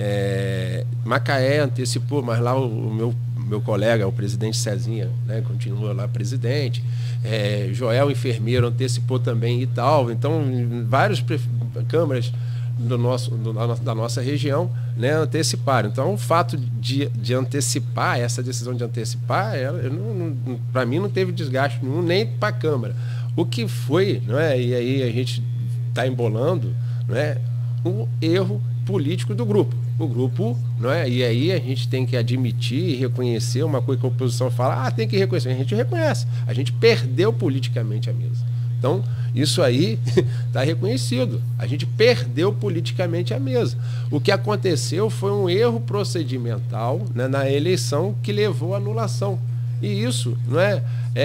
é, Macaé antecipou, mas lá o, o meu, meu colega, o presidente Cezinha, né, continua lá presidente. É, Joel Enfermeiro antecipou também Itaúba. Então, várias câmaras do nosso, do, da nossa região, né, anteciparam. Então, o fato de, de antecipar, essa decisão de antecipar, para mim não teve desgaste nenhum, nem para a Câmara. O que foi, não é, e aí a gente está embolando, não é, um erro político do grupo. O grupo, não é, e aí a gente tem que admitir e reconhecer uma coisa que a oposição fala, ah, tem que reconhecer. A gente reconhece. A gente perdeu politicamente a mesa. Então, isso aí está reconhecido. A gente perdeu politicamente a mesa. O que aconteceu foi um erro procedimental, né, na eleição que levou à anulação. E isso, não é?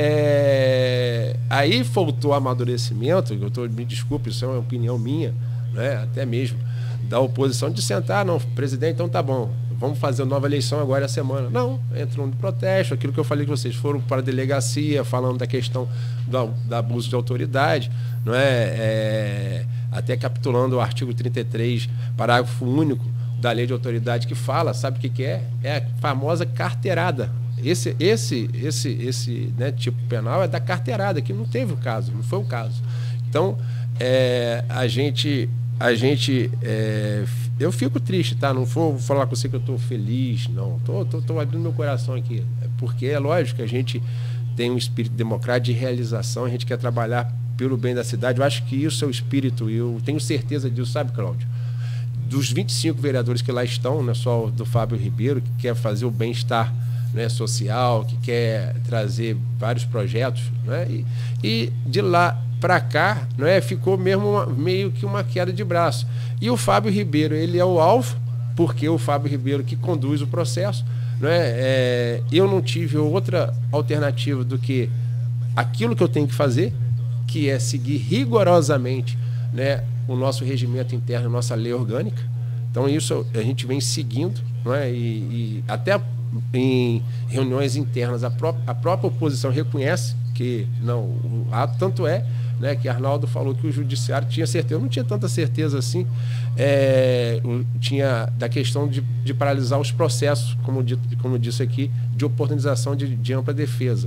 é... Aí faltou amadurecimento, eu tô, me desculpe, isso é uma opinião minha, né, até mesmo, da oposição, de sentar, não, presidente, então tá bom, vamos fazer uma nova eleição agora essa semana. Não, entram no protesto, aquilo que eu falei que vocês foram para a delegacia, falando da questão do, do abuso de autoridade, não é? é até capitulando o artigo trinta e três, parágrafo único da lei de autoridade, que fala, sabe o que, que é? É a famosa carteirada. Esse, esse, esse, esse né, tipo penal é da carteirada, que não teve o caso, não foi o caso. Então, é, a gente... A gente, é, eu fico triste, tá? Não vou falar com você que eu estou feliz, não. Tô, tô, tô abrindo meu coração aqui, porque é lógico que a gente tem um espírito democrático de realização, a gente quer trabalhar pelo bem da cidade. Eu acho que isso é o espírito, e eu tenho certeza disso, sabe, Cláudio? Dos vinte e cinco vereadores que lá estão, não é só do Fábio Ribeiro, que quer fazer o bem-estar, né, social, que quer trazer vários projetos, né? e, e de lá para cá, não é, ficou mesmo uma, meio que uma queda de braço. E o Fábio Ribeiro, ele é o alvo, porque o Fábio Ribeiro que conduz o processo, não é? É, eu não tive outra alternativa do que aquilo que eu tenho que fazer, que é seguir rigorosamente, né, o nosso regimento interno, a nossa lei orgânica. Então isso a gente vem seguindo, não é? e, e até em reuniões internas a própria, a própria oposição reconhece que não, o ato tanto é, né, que Arnaldo falou que o judiciário tinha certeza, eu não tinha tanta certeza assim, é, tinha da questão de, de paralisar os processos, como, dito, como disse aqui, de oportunização de, de ampla defesa.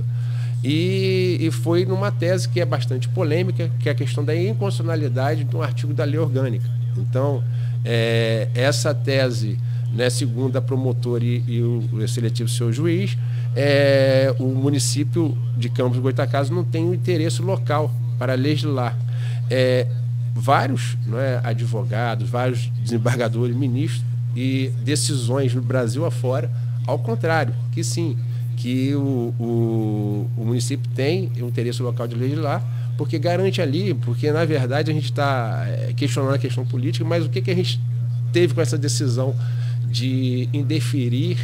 E, e foi numa tese que é bastante polêmica, que é a questão da inconstitucionalidade de um artigo da lei orgânica. Então, é, essa tese, né, segundo a promotora e, e o, o seletivo seu juiz, é, o município de Campos do Goytacazes não tem um interesse local para legislar. É, vários, não é, advogados, vários desembargadores, ministros e decisões no Brasil afora, ao contrário, que sim, que o, o, o município tem um interesse local de legislar, porque garante ali, porque na verdade a gente está é, questionando a questão política, mas o que, que a gente teve com essa decisão de indeferir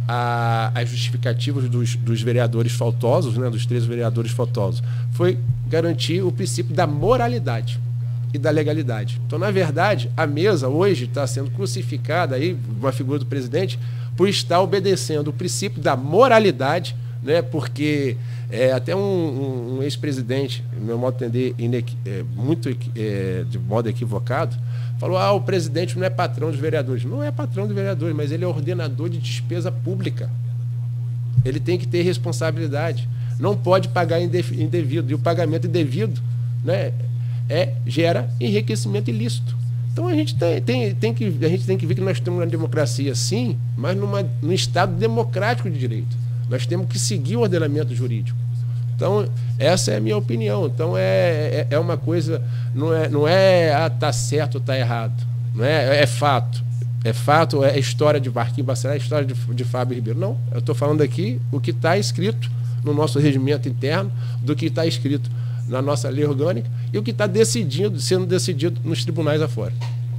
a, as justificativas dos, dos vereadores faltosos, né, dos três vereadores faltosos? Foi garantir o princípio da moralidade e da legalidade. Então, na verdade, a mesa hoje está sendo crucificada, aí, uma figura do presidente, por estar obedecendo o princípio da moralidade, né? Porque é, até um, um, um ex-presidente, no meu modo de entender, inequi, é, muito é, de modo equivocado, falou: ah, o presidente não é patrão dos vereadores. Não é patrão dos vereadores, mas ele é ordenador de despesa pública. Ele tem que ter responsabilidade. Não pode pagar indevido. E o pagamento indevido, né, é, gera enriquecimento ilícito. Então a gente tem, tem, tem que, a gente tem que ver que nós temos uma democracia, sim, mas numa, num Estado democrático de direito. Nós temos que seguir o ordenamento jurídico. Então, essa é a minha opinião. Então, é, é, é uma coisa, não é, não é ah, tá certo ou tá errado. Não é, é fato. É fato, é história de Marquinhos Bacelar, é história de, de Fábio Ribeiro. Não, eu estou falando aqui o que está escrito no nosso regimento interno, do que está escrito na nossa lei orgânica e o que está decidido, sendo decidido nos tribunais afora.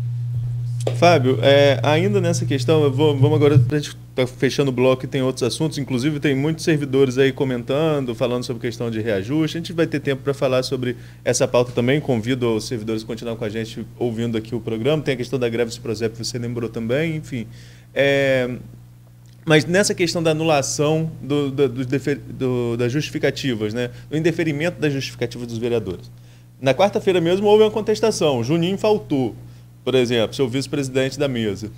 Fábio, é, ainda nessa questão, eu vou, vamos agora, a gente está fechando o bloco e tem outros assuntos, inclusive tem muitos servidores aí comentando, falando sobre questão de reajuste. A gente vai ter tempo para falar sobre essa pauta também, convido os servidores a continuar com a gente ouvindo aqui o programa. Tem a questão da greve do Prosep, você lembrou também, enfim. É, mas nessa questão da anulação do, do, do, do, das justificativas, né, do indeferimento das justificativas dos vereadores. Na quarta-feira mesmo houve uma contestação, o Juninho faltou, por exemplo, seu vice-presidente da mesa.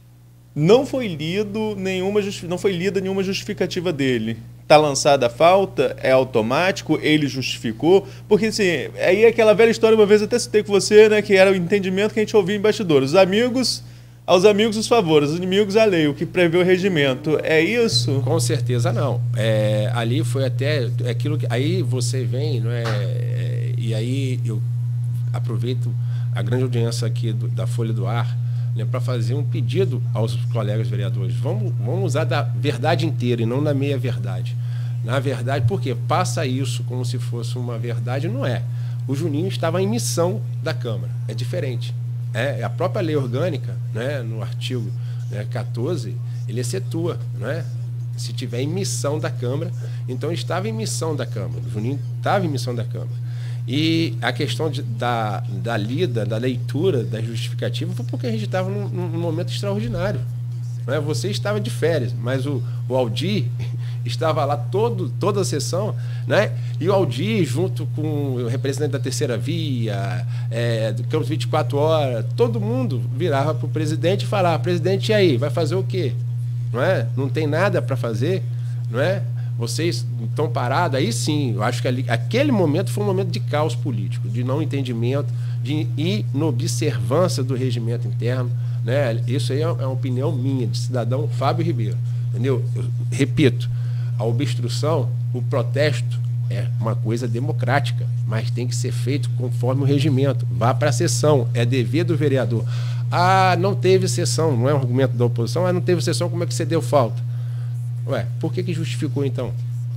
Não foi lido nenhuma não foi lida nenhuma justificativa dele. Está lançada a falta, é automático, ele justificou, porque assim, aí é aquela velha história, uma vez até citei com você, né, que era o entendimento que a gente ouvia em bastidores. Os amigos, aos amigos os favores, os inimigos a lei, o que prevê o regimento. É isso? Com certeza não. É, ali foi até aquilo que aí você vem, não é, é e aí eu aproveito a grande audiência aqui do, da Folha do Ar, né, para fazer um pedido aos colegas vereadores. Vamos, vamos usar da verdade inteira e não da meia-verdade. Na verdade, porque passa isso como se fosse uma verdade, não é. O Juninho estava em missão da Câmara, é diferente. É, a própria lei orgânica, né, no artigo, né, quatorze, ele excetua, né, se tiver em missão da Câmara. Então, estava em missão da Câmara. O Juninho estava em missão da Câmara. E a questão de, da, da lida, da leitura, da justificativa, foi porque a gente estava num, num momento extraordinário. Né? Você estava de férias, mas o, o Aldir estava lá todo, toda a sessão, né? E o Aldir, junto com o representante da Terceira Via, é, do Campos vinte e quatro horas, todo mundo virava para o presidente e falava: presidente, e aí, vai fazer o quê? Não é? Não tem nada para fazer, não é? Vocês estão parados, aí sim, eu acho que ali, aquele momento foi um momento de caos político, de não entendimento, de inobservância do regimento interno, né? Isso aí é uma opinião minha, de cidadão Fábio Ribeiro, entendeu? Eu repito, a obstrução, o protesto é uma coisa democrática, mas tem que ser feito conforme o regimento. Vá para a sessão, é dever do vereador. Ah, não teve sessão, não é um argumento da oposição, ah, não teve sessão, como é que você deu falta? Ué, por que que justificou então?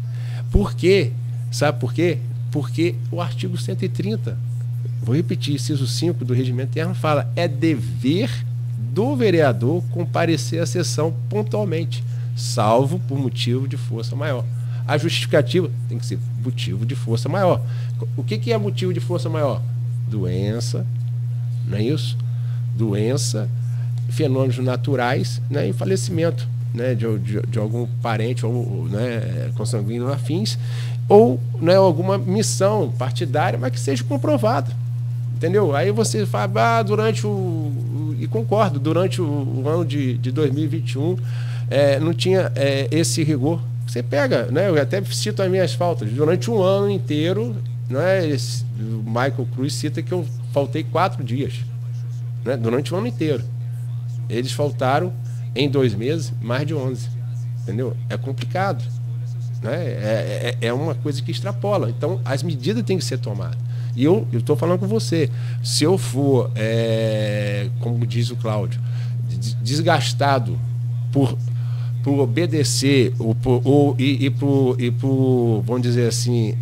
Por quê? Sabe por quê? Porque o artigo cento e trinta, vou repetir, inciso cinco do regimento interno fala: é dever do vereador comparecer à sessão pontualmente, salvo por motivo de força maior. A justificativa tem que ser motivo de força maior. O que que é motivo de força maior? Doença, não é isso? Doença, fenômenos naturais, né, e falecimento, né, de, de, de algum parente ou, né, consanguíneo afins, ou, né, alguma missão partidária, mas que seja comprovada, entendeu? Aí você fala: ah, durante o, o e concordo, durante o, o ano de, de dois mil e vinte e um é, não tinha é, esse rigor. Você pega, né, eu até cito as minhas faltas, durante um ano inteiro, né, esse, o Michael Cruz cita que eu faltei quatro dias, né, durante o ano inteiro. Eles faltaram em dois meses, mais de onze. Entendeu? É complicado. Né? É, é, é uma coisa que extrapola. Então, as medidas têm que ser tomadas. E eu estou falando com você. Se eu for, é, como diz o Cláudio, desgastado por, por obedecer ou, por, ou, e, e, por, e por, vamos dizer assim,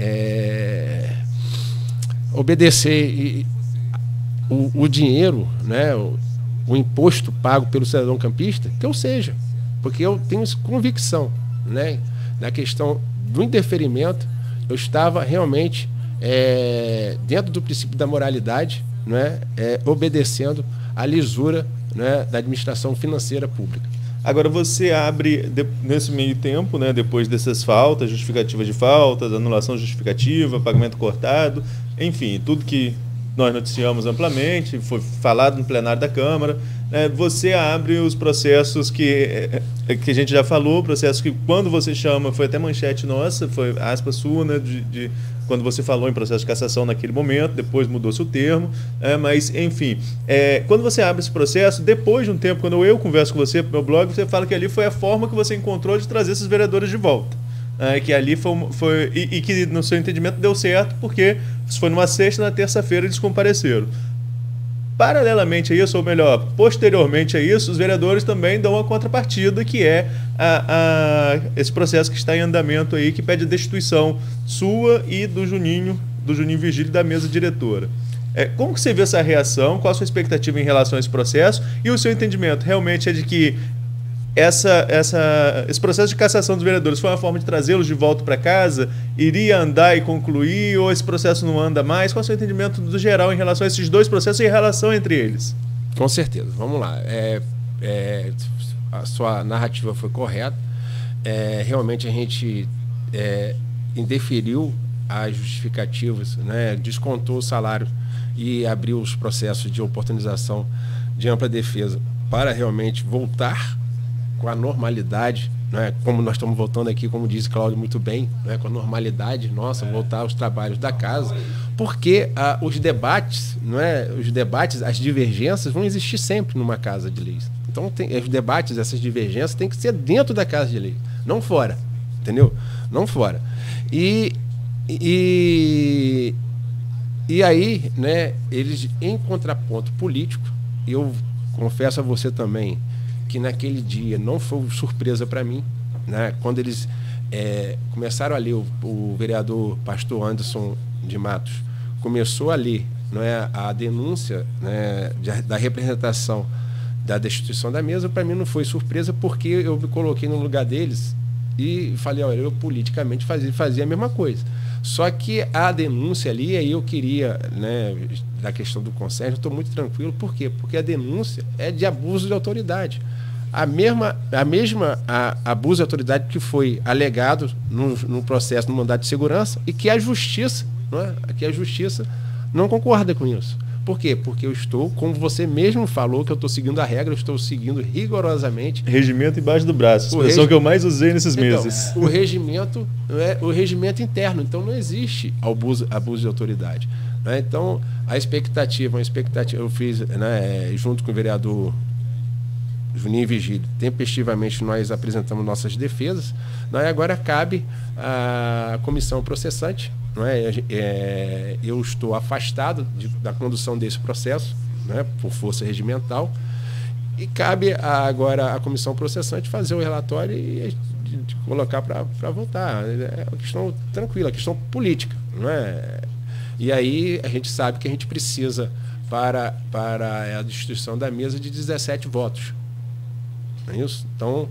é, obedecer e, o, o dinheiro, né, o, o imposto pago pelo cidadão campista, que eu seja, porque eu tenho convicção, né, na questão do indeferimento. Eu estava realmente é, dentro do princípio da moralidade, né, é, obedecendo à lisura, né, da administração financeira pública. Agora, você abre, de, nesse meio tempo, né, depois dessas faltas, justificativa de faltas, anulação justificativa, pagamento cortado, enfim, tudo que nós noticiamos amplamente, foi falado no plenário da Câmara, né, você abre os processos que, que a gente já falou, processos que quando você chama, foi até manchete nossa, foi aspa sua, né, de, de, quando você falou em processo de cassação naquele momento, depois mudou-se o termo, é, mas, enfim, é, quando você abre esse processo, depois de um tempo, quando eu converso com você pro meu blog, você fala que ali foi a forma que você encontrou de trazer esses vereadores de volta. É, que ali foi, foi e, e que no seu entendimento deu certo porque foi numa sexta, na terça-feira eles compareceram. Paralelamente a isso, ou melhor, posteriormente a isso, os vereadores também dão uma contrapartida, que é a, a, esse processo que está em andamento aí, que pede a destituição sua e do Juninho, do Juninho Virgílio, da mesa diretora. É, como que você vê essa reação? Qual a sua expectativa em relação a esse processo? E o seu entendimento realmente é de que Essa, essa, esse processo de cassação dos vereadores foi uma forma de trazê-los de volta para casa? Iria andar e concluir, ou esse processo não anda mais? Qual é o seu entendimento do geral em relação a esses dois processos e em relação entre eles? Com certeza, vamos lá. É, é, a sua narrativa foi correta. É, realmente a gente é, indeferiu as justificativas, né, descontou o salário e abriu os processos de oportunização de ampla defesa para realmente voltar com a normalidade, né? Como nós estamos voltando aqui, como disse Cláudio muito bem, né? Com a normalidade nossa, voltar aos trabalhos da casa, porque ah, os debates, não é? Os debates, as divergências vão existir sempre numa casa de leis. Então, tem, os debates, essas divergências, tem que ser dentro da casa de leis, não fora, entendeu? Não fora. E, e, e aí, né? Eles, em contraponto político, eu confesso a você também, que naquele dia não foi surpresa para mim, né? Quando eles é, começaram a ler, o, o vereador pastor Anderson de Matos começou a ler, não é, a denúncia, né, de, da representação da destituição da mesa, para mim não foi surpresa, porque eu me coloquei no lugar deles e falei, olha, eu politicamente fazia, fazia a mesma coisa. Só que a denúncia ali, aí eu queria, né, da questão do conselho, eu estou muito tranquilo, por quê? Porque a denúncia é de abuso de autoridade. A mesma, a mesma a, abuso de autoridade que foi alegado no, no processo, no mandato de segurança, e que a justiça, não é? que a justiça não concorda com isso. Por quê? Porque eu estou, como você mesmo falou, que eu estou seguindo a regra, eu estou seguindo rigorosamente. Regimento embaixo do braço, a expressão regi... que eu mais usei nesses então, meses. O regimento é o regimento interno, então não existe abuso, abuso de autoridade. Né? Então, a expectativa, a expectativa eu fiz, né, junto com o vereador Juninho Virgílio, tempestivamente nós apresentamos nossas defesas, né? Agora cabe a comissão processante. Não é? É, eu estou afastado de, da condução desse processo, né, por força regimental, e cabe a, agora à comissão processante fazer o relatório e de, de colocar para votar. É uma questão tranquila, a questão política. Não é? E aí a gente sabe que a gente precisa, para, para a destituição da mesa, de dezessete votos. Não é isso? Então,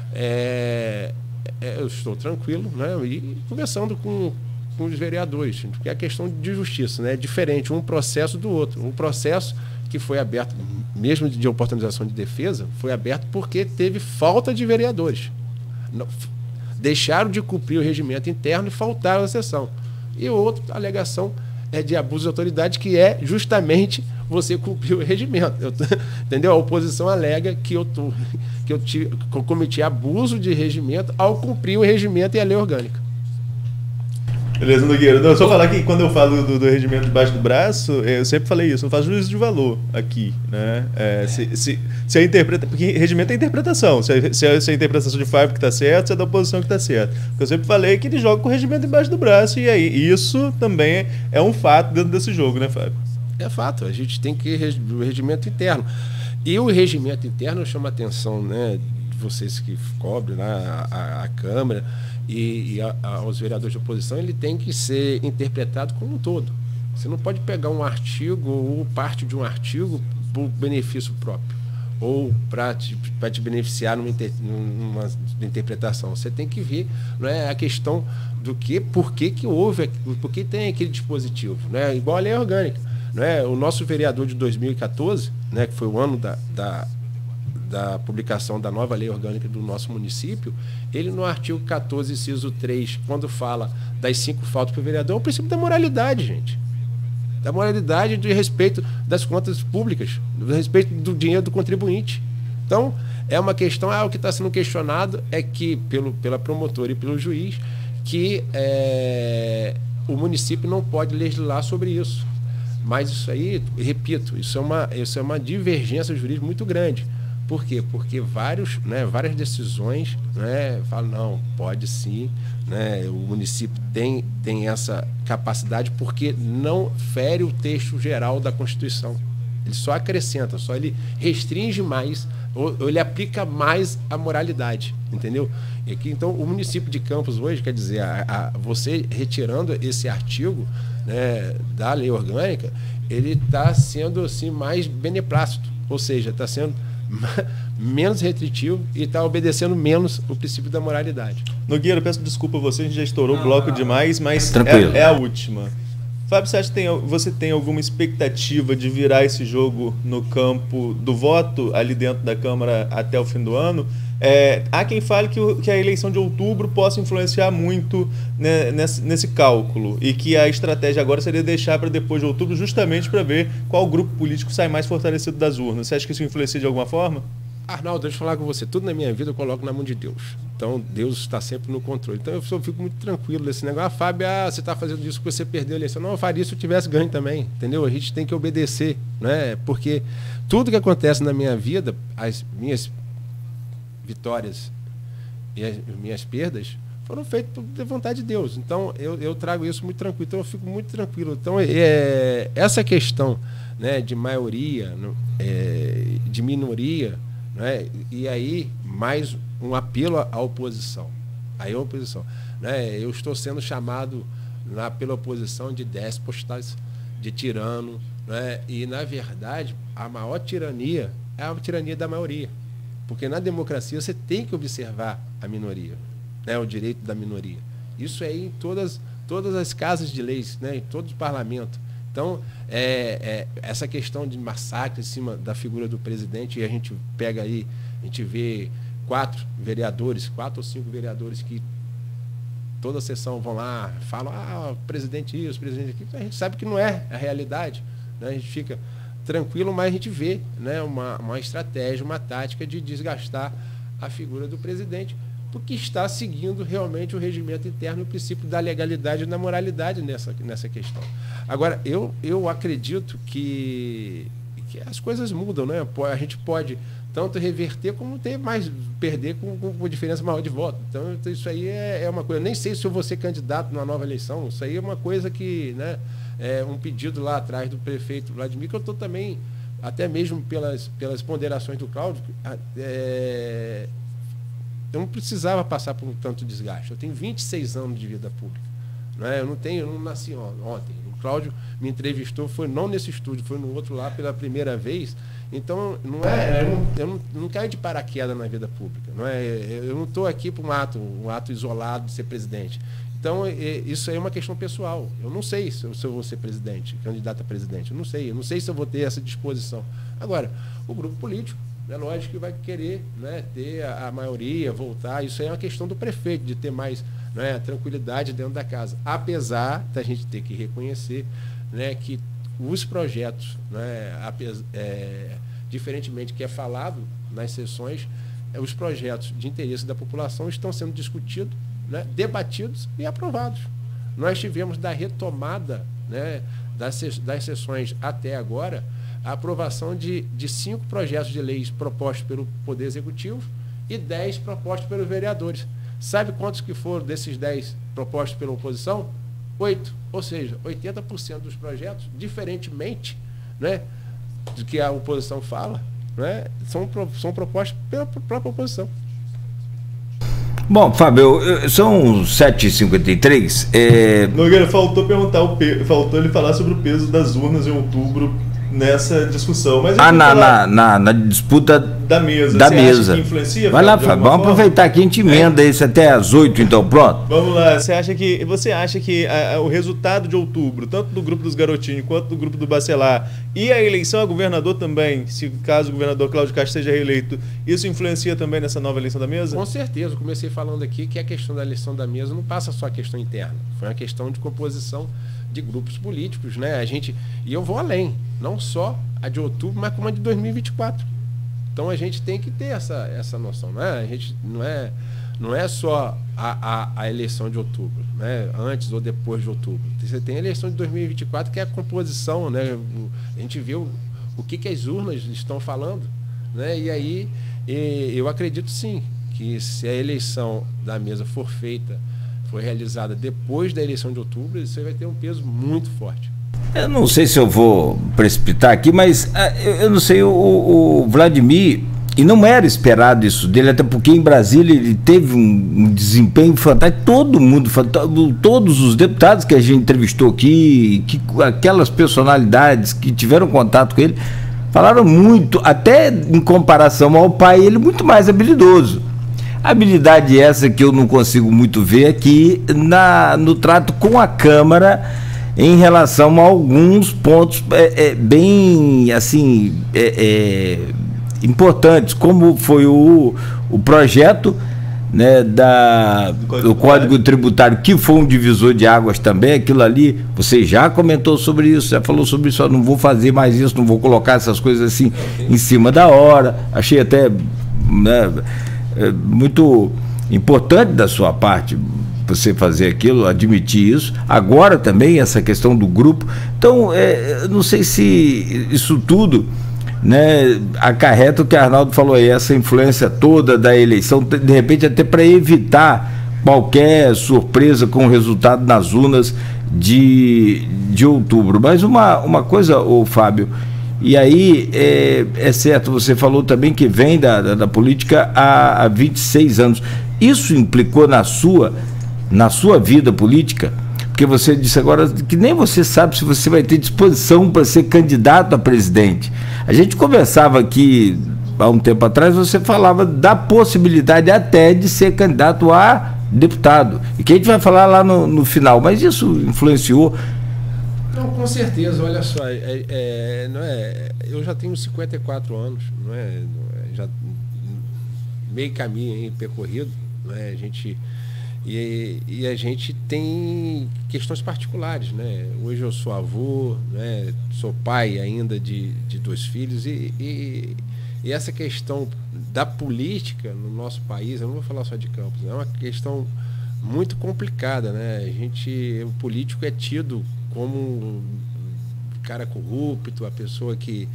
é, é, eu estou tranquilo, né, e conversando com com os vereadores, porque é a questão de justiça, né? É diferente um processo do outro. Um processo que foi aberto, mesmo de oportunização de defesa, foi aberto porque teve falta de vereadores. Não, deixaram de cumprir o regimento interno e faltaram à sessão. E outra alegação é de abuso de autoridade, que é justamente você cumprir o regimento. Eu, entendeu? A oposição alega que eu, tô, que, eu tive, que eu cometi abuso de regimento ao cumprir o regimento e a lei orgânica. Beleza, Nogueira. Não, só falar que quando eu falo do, do regimento debaixo do braço, eu sempre falei isso, eu faço juízo de valor aqui, né? É, se, se, se a interpreta, porque regimento é interpretação, se a, se a, se a interpretação de Fábio que está certa, se é da oposição que está certa. Eu sempre falei que ele joga com o regimento embaixo do braço, e aí isso também é um fato dentro desse jogo, né, Fábio? É fato, a gente tem que o regimento interno. E o regimento interno chama a atenção, né, de vocês que cobrem lá a, a, a Câmara, e, e a, a, aos vereadores de oposição, ele tem que ser interpretado como um todo. Você não pode pegar um artigo ou parte de um artigo por benefício próprio ou para te, para te beneficiar numa, inter, numa interpretação. Você tem que ver, não é, a questão do que, por que que houve, por que tem aquele dispositivo, né? Igual a lei orgânica, não é? O nosso vereador de dois mil e quatorze, né, que foi o ano da, da da publicação da nova lei orgânica do nosso município, ele no artigo quatorze, inciso três, quando fala das cinco faltas para o vereador, é o princípio da moralidade, gente. Da moralidade e do respeito das contas públicas, do respeito do dinheiro do contribuinte. Então, é uma questão, ah, o que está sendo questionado é que, pelo, pela promotora e pelo juiz, que é, o município não pode legislar sobre isso. Mas isso aí, repito, isso é uma, isso é uma divergência jurídica muito grande. Por quê? Porque vários, né, várias decisões, né, falam, não, pode sim, né, o município tem, tem essa capacidade porque não fere o texto geral da Constituição. Ele só acrescenta, só ele restringe mais, ou, ou ele aplica mais a moralidade, entendeu? E aqui, então, o município de Campos hoje, quer dizer, a, a, você retirando esse artigo, né, da lei orgânica, ele está sendo assim, mais beneplácito, ou seja, está sendo menos restritivo e está obedecendo menos o princípio da moralidade. Nogueira, peço desculpa a você, a gente já estourou o bloco demais, mas é, é a última. Fábio, você, acha que tem, você tem alguma expectativa de virar esse jogo no campo do voto ali dentro da Câmara até o fim do ano? É, há quem fale que, o, que a eleição de outubro possa influenciar muito, né, nesse, nesse cálculo e que a estratégia agora seria deixar para depois de outubro justamente para ver qual grupo político sai mais fortalecido das urnas. Você acha que isso influencia de alguma forma? Arnaldo, deixa eu falar com você. Tudo na minha vida eu coloco na mão de Deus. Então, Deus está sempre no controle. Então, eu só fico muito tranquilo desse negócio. Ah, Fábio, ah, você está fazendo isso porque você perdeu a eleição. Não, eu faria isso se eu tivesse ganho também, entendeu? A gente tem que obedecer, né? Porque tudo que acontece na minha vida, as minhas vitórias e as minhas perdas, foram feitas por vontade de Deus. Então, eu, eu trago isso muito tranquilo. Então, eu fico muito tranquilo. Então, é, essa questão, né, de maioria, é, de minoria, né, e aí, mais um apelo à oposição. Aí a oposição. Né, eu estou sendo chamado lá pela oposição de déspotas, de tirano, né, e, na verdade, a maior tirania é a tirania da maioria. Porque na democracia você tem que observar a minoria, né, o direito da minoria. Isso é em todas, todas as casas de leis, né, em todo o parlamento. Então, é, é, essa questão de massacre em cima da figura do presidente, e a gente pega aí, a gente vê quatro vereadores, quatro ou cinco vereadores que toda a sessão vão lá, falam, ah, presidente isso, presidente aquilo. A gente sabe que não é a realidade, né? A gente fica tranquilo, mas a gente vê, né, uma, uma estratégia, uma tática de desgastar a figura do presidente, porque está seguindo realmente o regimento interno e o princípio da legalidade e da moralidade nessa, nessa questão. Agora, eu, eu acredito que, que as coisas mudam, né? A gente pode tanto reverter como ter mais, perder com, com, com diferença maior de voto. Então, isso aí é, é uma coisa. Eu nem sei se eu vou ser candidato numa nova eleição, isso aí é uma coisa que, né, é um pedido lá atrás do prefeito Vladimir, que eu estou também, até mesmo pelas, pelas ponderações do Cláudio, é, eu não precisava passar por um tanto desgaste. Eu tenho vinte e seis anos de vida pública. Não é? Eu não tenho, eu não nasci ontem. O Cláudio me entrevistou, foi não nesse estúdio, foi no outro lá pela primeira vez. Então, não é, eu não, eu não, não caio de paraquedas na vida pública. Não é? Eu não estou aqui para um ato, um ato isolado de ser presidente. Então, isso aí é uma questão pessoal. Eu não sei se eu, se eu vou ser presidente, candidato a presidente. Eu não sei. Eu não sei se eu vou ter essa disposição. Agora, o grupo político, é lógico que vai querer, né, ter a, a maioria, voltar. Isso aí é uma questão do prefeito, de ter mais, né, tranquilidade dentro da casa. Apesar da gente ter que reconhecer, né, que os projetos, né, apes, é, diferentemente que é falado nas sessões, é, os projetos de interesse da população estão sendo discutidos, né, debatidos e aprovados. Nós tivemos da retomada, né, das, das sessões até agora, a aprovação de, de cinco projetos de leis propostos pelo Poder Executivo e dez propostos pelos vereadores. Sabe quantos que foram desses dez propostos pela oposição? Oito. Ou seja, oitenta por cento dos projetos, diferentemente, né, do que a oposição fala, né, são, são propostos pela própria oposição. Bom, Fábio, são sete e cinquenta e três. É... Nogueira, faltou perguntar o pe... faltou ele falar sobre o peso das urnas em outubro nessa discussão. Mas ah, na, na, na, na disputa da mesa. Da Você mesa. Acha que influencia? Vai lá, Fábio, vamos forma? aproveitar aqui, a gente emenda é. isso até às oito, então, pronto. Vamos lá, você acha que, você acha que a, a, o resultado de outubro, tanto do grupo dos Garotinhos quanto do grupo do Bacelar, e a eleição a governador também, se caso o governador Cláudio Castro seja reeleito, isso influencia também nessa nova eleição da mesa? Com certeza, eu comecei falando aqui que a questão da eleição da mesa não passa só a questão interna, foi uma questão de composição de grupos políticos, né? A gente, e eu vou além, não só a de outubro, mas como a de dois mil e vinte e quatro. Então a gente tem que ter essa, essa noção, né? A gente não é, não é só a, a, a eleição de outubro, né? Antes ou depois de outubro. Você tem a eleição de dois mil e vinte e quatro, que é a composição, né? A gente vê o, o que, que as urnas estão falando, né? E aí e, eu acredito sim que se a eleição da mesa for feita, foi realizada depois da eleição de outubro, isso vai ter um peso muito forte. Eu não sei se eu vou precipitar aqui, mas eu não sei, o, o Vladimir, e não era esperado isso dele, até porque em Brasília ele teve um, um desempenho fantástico, todo mundo, todos os deputados que a gente entrevistou aqui, que, aquelas personalidades que tiveram contato com ele, falaram muito, até em comparação ao pai, ele muito mais habilidoso. Habilidade essa que eu não consigo muito ver aqui na, no trato com a Câmara em relação a alguns pontos é, é, bem assim é, é, importantes, como foi o, o projeto, né, da, do Código, do Código Tributário, que foi um divisor de águas também. Aquilo ali, você já comentou sobre isso, já falou sobre isso, eu não vou fazer mais isso, não vou colocar essas coisas assim em cima da hora. Achei até, né, é muito importante da sua parte você fazer aquilo, admitir isso. Agora também essa questão do grupo. Então, é, não sei se isso tudo, né, acarreta o que a Arnaldo falou aí, essa influência toda da eleição, de repente até para evitar qualquer surpresa com o resultado nas urnas de, de outubro. Mas uma, uma coisa, ô Fábio, e aí é, é certo, você falou também que vem da, da, da política há, há vinte e seis anos. Isso implicou na sua, na sua vida política? Porque você disse agora que nem você sabe se você vai ter disposição para ser candidato a presidente. A gente conversava aqui há um tempo atrás, você falava da possibilidade até de ser candidato a deputado. E que a gente vai falar lá no, no final, mas isso influenciou? Não, com certeza, olha só, é, é, não é, eu já tenho cinquenta e quatro anos, não é, não é, já meio caminho aí percorrido, não é, a gente, e, e a gente tem questões particulares, né? Hoje eu sou avô, né? Sou pai ainda de, de dois filhos, e, e, e essa questão da política no nosso país, eu não vou falar só de Campos, é uma questão muito complicada, né? A gente, o político é tido como um cara corrupto, a pessoa que,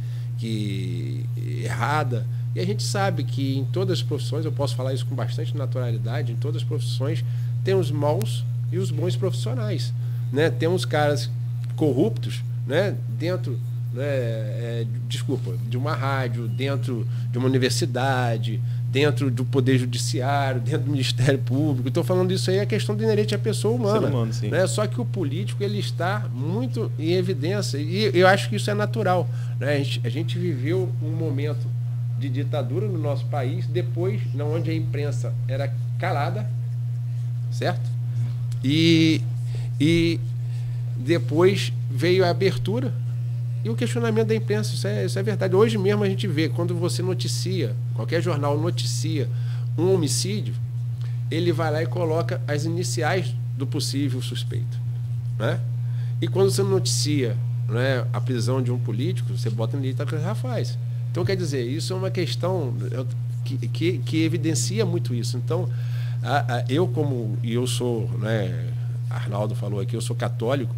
que errada. E a gente sabe que em todas as profissões, eu posso falar isso com bastante naturalidade, em todas as profissões tem os maus e os bons profissionais, né? Temos caras corruptos, né, dentro, né, é, desculpa, de uma rádio, dentro de uma universidade, dentro do Poder Judiciário, dentro do Ministério Público. Estou falando isso aí, é questão do inerente à pessoa humana. Humano, sim. Né? Só que o político ele está muito em evidência, e eu acho que isso é natural. Né? A gente, a gente viveu um momento de ditadura no nosso país, depois, onde a imprensa era calada, certo? E, e depois veio a abertura e o questionamento da imprensa, isso é, isso é verdade. Hoje mesmo a gente vê, quando você noticia, qualquer jornal noticia um homicídio, ele vai lá e coloca as iniciais do possível suspeito, né? E quando você noticia, né, a prisão de um político, você bota em lista para rapaz. Então, quer dizer, isso é uma questão que, que, que evidencia muito isso. Então, a, a, eu como, e eu sou, né, Arnaldo falou aqui, eu sou católico,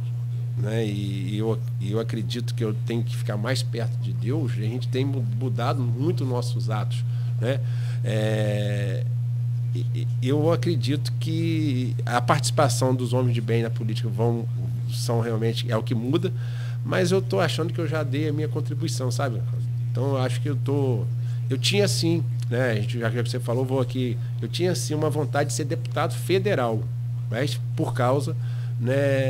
né, e, e, eu, e eu acredito que eu tenho que ficar mais perto de Deus. A gente tem mudado muito nossos atos, né? É, eu acredito que a participação dos homens de bem na política vão, são realmente, é o que muda, mas eu estou achando que eu já dei a minha contribuição, sabe? Então eu acho que eu tô, eu tinha sim, né, a gente, já que você falou, vou aqui, eu tinha sim uma vontade de ser deputado federal, mas por causa, né,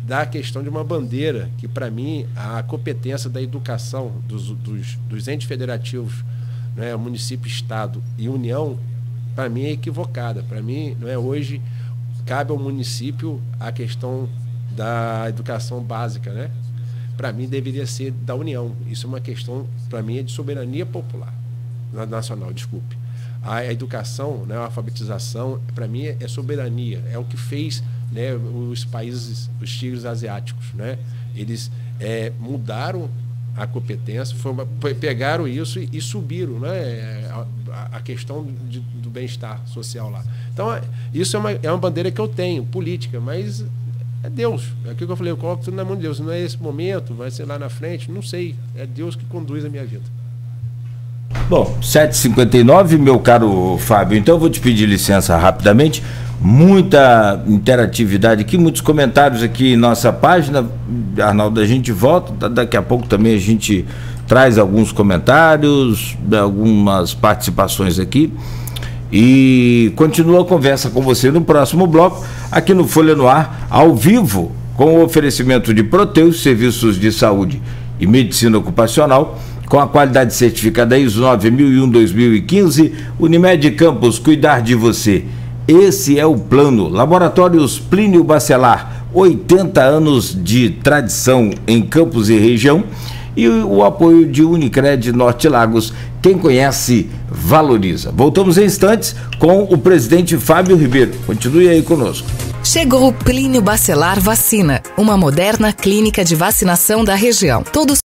da questão de uma bandeira, que para mim a competência da educação dos, dos, dos entes federativos, né, município, estado e união, para mim é equivocada. Para mim, não é, hoje cabe ao município a questão da educação básica, né? Para mim deveria ser da União. Isso é uma questão, para mim, é de soberania popular, nacional, desculpe. A educação, né, a alfabetização, para mim é soberania, é o que fez, né, os países, os tigres asiáticos, né? Eles é, mudaram a competência, foi uma, pegaram isso e, e subiram, né, a, a questão de, do bem-estar social lá. Então, isso é uma, é uma bandeira que eu tenho, política, mas é Deus. É aquilo que eu falei, eu coloco tudo na mão de Deus. Não é esse momento, vai ser lá na frente, não sei. É Deus que conduz a minha vida. Bom, sete e cinquenta e nove, meu caro Fábio, então eu vou te pedir licença rapidamente. Muita interatividade aqui, muitos comentários aqui em nossa página. Arnaldo, a gente volta, daqui a pouco também a gente traz alguns comentários, algumas participações aqui. E continua a conversa com você no próximo bloco, aqui no Folha no Ar, ao vivo, com o oferecimento de Proteus, serviços de saúde e medicina ocupacional, com a qualidade certificada I S O nove mil e um dois mil e quinze, Unimed Campos, cuidar de você. Esse é o plano. Laboratórios Plínio Bacelar, oitenta anos de tradição em Campos e região, e o apoio de Unicred Norte Lagos. Quem conhece, valoriza. Voltamos em instantes com o presidente Fábio Ribeiro. Continue aí conosco. Chegou o Plínio Bacelar Vacina, uma moderna clínica de vacinação da região. Todos